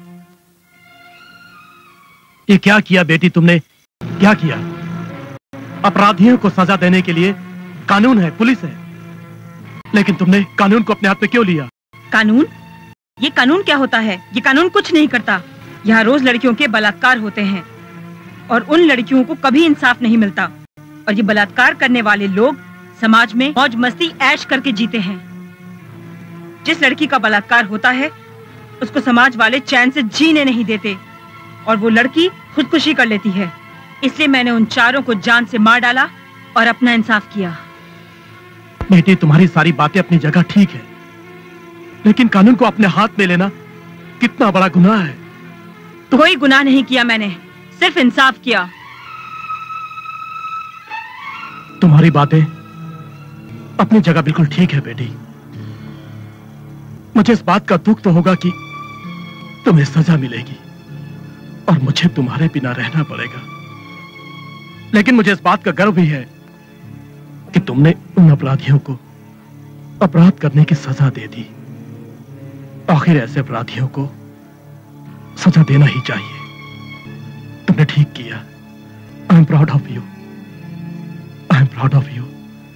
ये क्या किया बेटी तुमने? क्या किया? अपराधियों को सजा देने के लिए कानून है, पुलिस है, लेकिन तुमने कानून को अपने हाथ में क्यों लिया? कानून? ये कानून क्या होता है? ये कानून कुछ नहीं करता। यहाँ रोज लड़कियों के बलात्कार होते हैं और उन लड़कियों को कभी इंसाफ नहीं मिलता, और ये बलात्कार करने वाले लोग समाज में मौज मस्ती ऐश करके जीते हैं। जिस लड़की का बलात्कार होता है उसको समाज वाले चैन से जीने नहीं देते, और वो लड़की खुदकुशी कर लेती है, इसलिए मैंने उन चारों को जान से मार डाला और अपना इंसाफ किया। बेटी, तुम्हारी सारी बातें अपनी जगह ठीक है, लेकिन कानून को अपने हाथ में लेना कितना बड़ा गुनाह है। कोई गुनाह नहीं किया मैंने, सिर्फ इंसाफ किया। तुम्हारी बातें अपनी जगह बिल्कुल ठीक है बेटी। मुझे इस बात का दुख तो होगा कि तुम्हें सजा मिलेगी और मुझे तुम्हारे बिना रहना पड़ेगा, लेकिन मुझे इस बात का गर्व भी है कि तुमने उन अपराधियों को अपराध करने की सजा दे दी। आखिर ऐसे अपराधियों को सजा देना ही चाहिए। तुमने ठीक किया। I am proud of you. I am proud of you.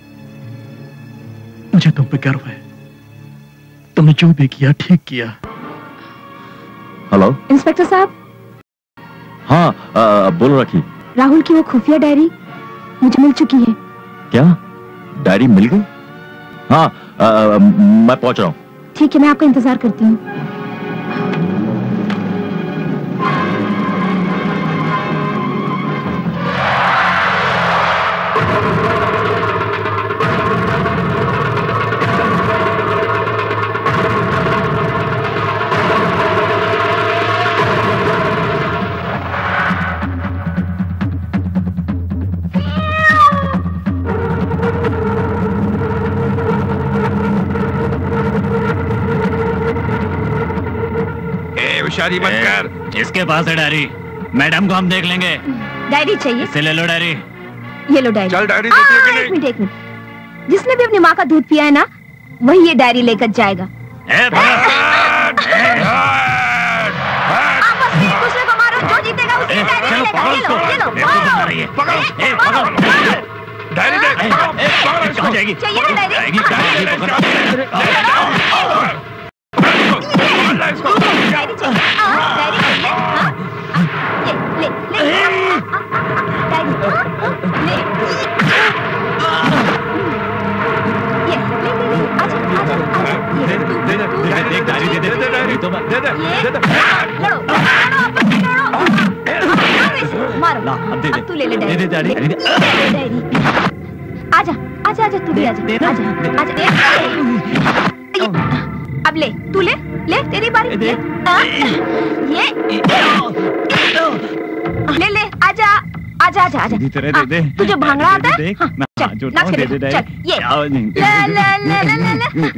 मुझे तुम पे गर्व है। तुमने जो भी किया ठीक किया। हेलो इंस्पेक्टर साहब। हाँ बोलो राखी। राहुल की वो खुफिया डायरी मुझे मिल चुकी है। क्या डायरी मिल गई? हाँ मैं पहुंच रहा हूँ। ठीक है, मैं आपका इंतजार करती हूँ। होशियारी मत कर। इसके पास है डायरी, मैडम को हम देख लेंगे। डायरी चाहिए? इसे ले लो डायरी। ये लो डायरी। चल डायरी एक मिनट एक मिनट। जिसने भी अपनी माँ का दूध पिया है ना, वही ये डायरी लेकर जाएगा। दूसरे को मारो, जो जीतेगा उसी डायरी लेगा। ये लो ये लो। डायरी दे। कहाँ जाएगी? चाहिए ना डायरी? डायरी चाहिए? डायरी चाहिए? ले ले ले डायरी ले। ये ले ले ले। आजा आजा आजा। दे डायरी दे दे डायरी तो दे दे लड़ो लड़ो आपस में लड़ो। मारो अब दे दे। तू ले ले डायरी। दे डायरी। डायरी आजा आजा आजा। तू भी आजा आजा आजा। अब ले, तू ले ले, तेरी बारी। ले ये ले ले। आजा आजा आजा आजा। तुझे भांगड़ा आता है? चल नाच के देखो। चल ये ले ले ले ले ले ले।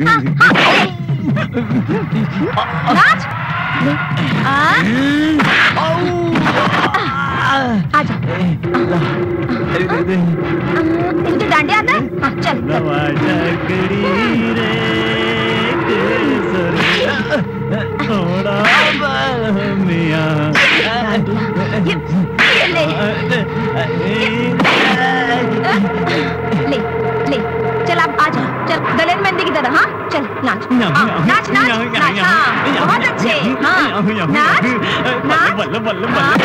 नाच ले। आजा। तुझे डांडिया आता है? हाँ चल ले ले। चल अब आजा। चल गले में मेहंदी की तरह। हाँ चल नाच नाच नाच नाच। हाँ बहुत अच्छे। हाँ नाच नाच।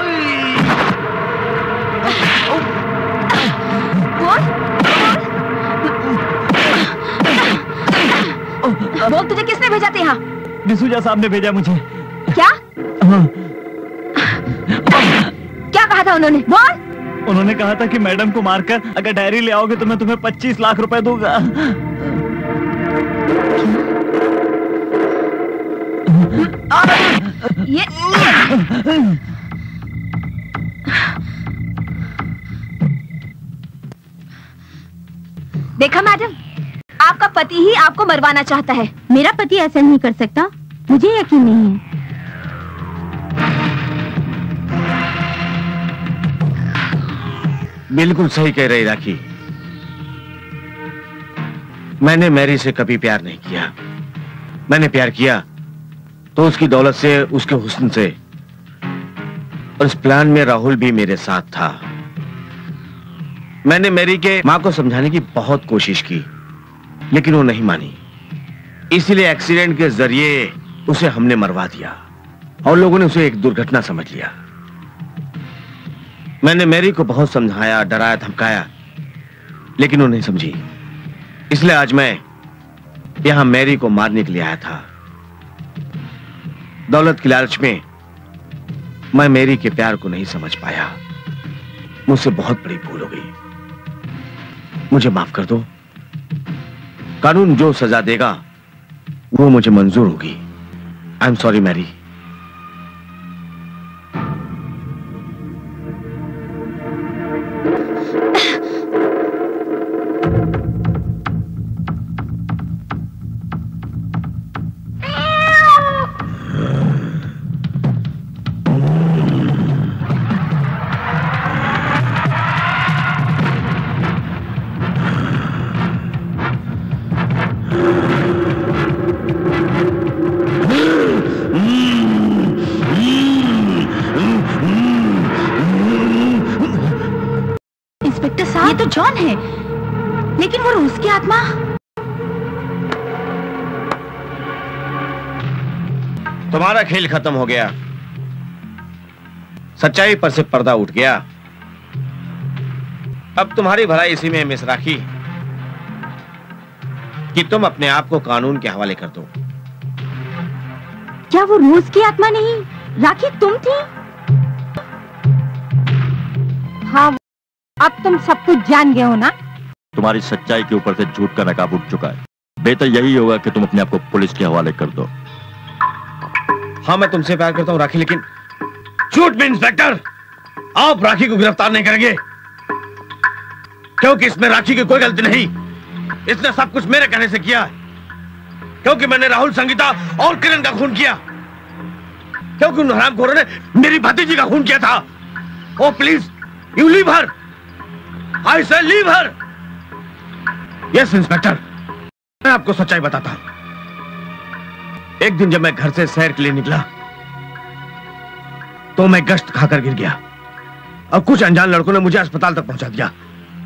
बोल तुझे किसने भेजा था यहाँ? डिसूजा साहब ने भेजा मुझे। क्या? क्या कहा था उन्होंने? बोल। उन्होंने कहा था कि मैडम को मारकर अगर डायरी ले आओगे तो मैं तुम्हें 25 लाख रुपए दूंगा। ये देखा मैडम, आपका पति ही आपको मरवाना चाहता है। मेरा पति ऐसा नहीं कर सकता, मुझे यकीन नहीं है। बिल्कुल सही कह रही राखी। मैंने मैरी से कभी प्यार नहीं किया। मैंने प्यार किया तो उसकी दौलत से, उसके हुस्न से, और इस प्लान में राहुल भी मेरे साथ था। मैंने मैरी के मां को समझाने की बहुत कोशिश की, लेकिन वो नहीं मानी। इसीलिए एक्सीडेंट के जरिए उसे हमने मरवा दिया और लोगों ने उसे एक दुर्घटना समझ लिया। मैंने मैरी को बहुत समझाया, डराया, धमकाया, लेकिन वो नहीं समझी। इसलिए आज मैं यहां मैरी को मारने के लिए आया था। दौलत की लालच में मैं मेरी के प्यार को नहीं समझ पाया। मुझसे बहुत बड़ी भूल हो गई, मुझे माफ कर दो। कानून जो सजा देगा वो मुझे मंजूर होगी। I am sorry Mary. John है, लेकिन वो रूस की आत्मा। तुम्हारा खेल खत्म हो गया, सच्चाई पर से पर्दा उठ गया। अब तुम्हारी भलाई इसी में मिस राखी कि तुम अपने आप को कानून के हवाले कर दो। क्या वो रूस की आत्मा नहीं, राखी तुम थी? हाँ, अब तुम सब कुछ जान गए हो ना? तुम्हारी सच्चाई के ऊपर से झूठ का नकाब उठ चुका है। बेहतर यही होगा कि तुम अपने आप को पुलिस के हवाले कर दो। हाँ, मैं तुमसे प्यार करता हूँ राखी, लेकिन झूठ में इंस्पेक्टर, आप राखी को गिरफ्तार नहीं करेंगे क्योंकि इसमें राखी की कोई गलती नहीं। इसने सब कुछ मेरे कहने से किया है, क्योंकि मैंने राहुल, संगीता और किरण का खून किया, क्योंकि उन हरामखोरों ने मेरी भतीजी का खून किया था। Oh please, you leave her, I say leave her. Yes inspector, मैं आपको सच्चाई बताता हूं। एक दिन जब मैं घर से सैर के लिए निकला तो मैं गश्त खाकर गिर गया और कुछ अनजान लड़कों ने मुझे अस्पताल तक पहुंचा दिया।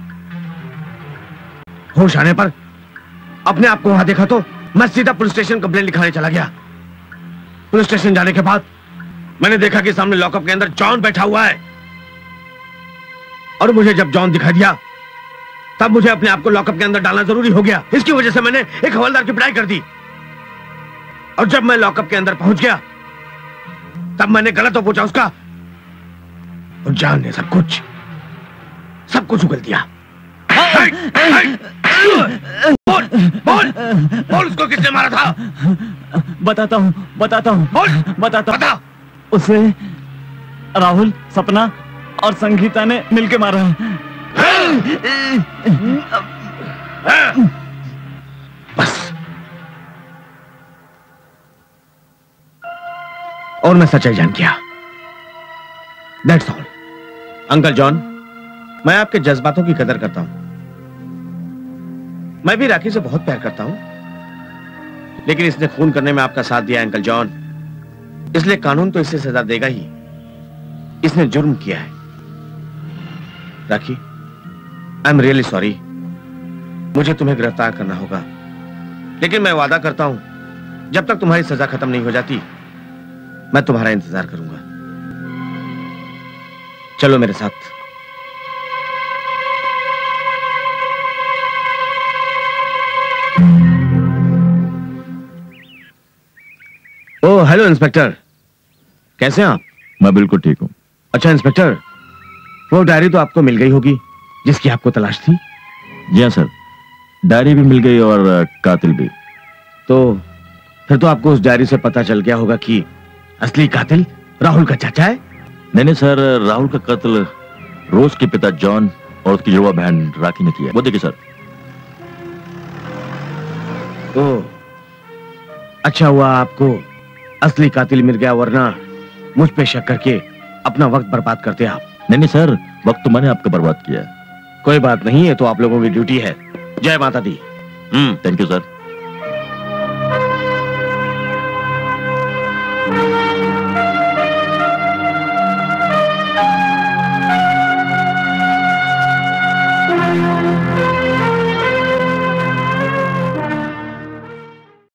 होश आने पर अपने आप को वहां देखा तो मैं सीधा पुलिस स्टेशन कंप्लेंट लिखाने चला गया। पुलिस स्टेशन जाने के बाद मैंने देखा कि सामने लॉकअप के अंदर जॉन बैठा हुआ है, और मुझे जब जॉन दिखाई दिया तब मुझे अपने आप को लॉकअप के अंदर डालना जरूरी हो गया। इसकी वजह से मैंने एक हवलदार की पिटाई कर दी, और जब मैं लॉकअप के अंदर पहुंच गया तब मैंने गलत तो पूछा उसका, और जॉन ने सब कुछ उगल दिया। बोल, बोल, बोल, उसको किसने मारा था? बताता हूँ बोल, बता। उसे राहुल, सपना और संगीता ने मिलके मारा है। बस, और मैं सच्चाई जान गया। That's all. अंकल जॉन, मैं आपके जज्बातों की कदर करता हूं। मैं भी राखी से बहुत प्यार करता हूं, लेकिन इसने खून करने में आपका साथ दिया अंकल जॉन, इसलिए कानून तो इसे सजा देगा ही। इसने जुर्म किया है। Rakhi, I am really sorry. मुझे तुम्हें गिरफ्तार करना होगा, लेकिन मैं वादा करता हूं जब तक तुम्हारी सजा खत्म नहीं हो जाती मैं तुम्हारा इंतजार करूंगा। चलो मेरे साथ। ओ हेलो इंस्पेक्टर, कैसे हैं आप? मैं बिल्कुल ठीक हूँ। अच्छा इंस्पेक्टर, वो डायरी तो आपको मिल गई होगी जिसकी आपको तलाश थी? जी हाँ सर, डायरी भी मिल गई और कातिल भी। तो फिर तो आपको उस डायरी से पता चल गया होगा कि असली कातिल राहुल का चाचा है? नहीं सर, राहुल का कत्ल रोज के पिता जॉन और उसकी युवा बहन राखी ने किया। वो देखिए सर। तो अच्छा हुआ आपको असली कातिल मिल गया, वरना मुझ पे शक करके अपना वक्त बर्बाद करते आप। नहीं सर, वक्त तो मैंने आपका बर्बाद किया है। कोई बात नहीं है, तो आप लोगों की ड्यूटी है। जय माता दी। Thank you sir.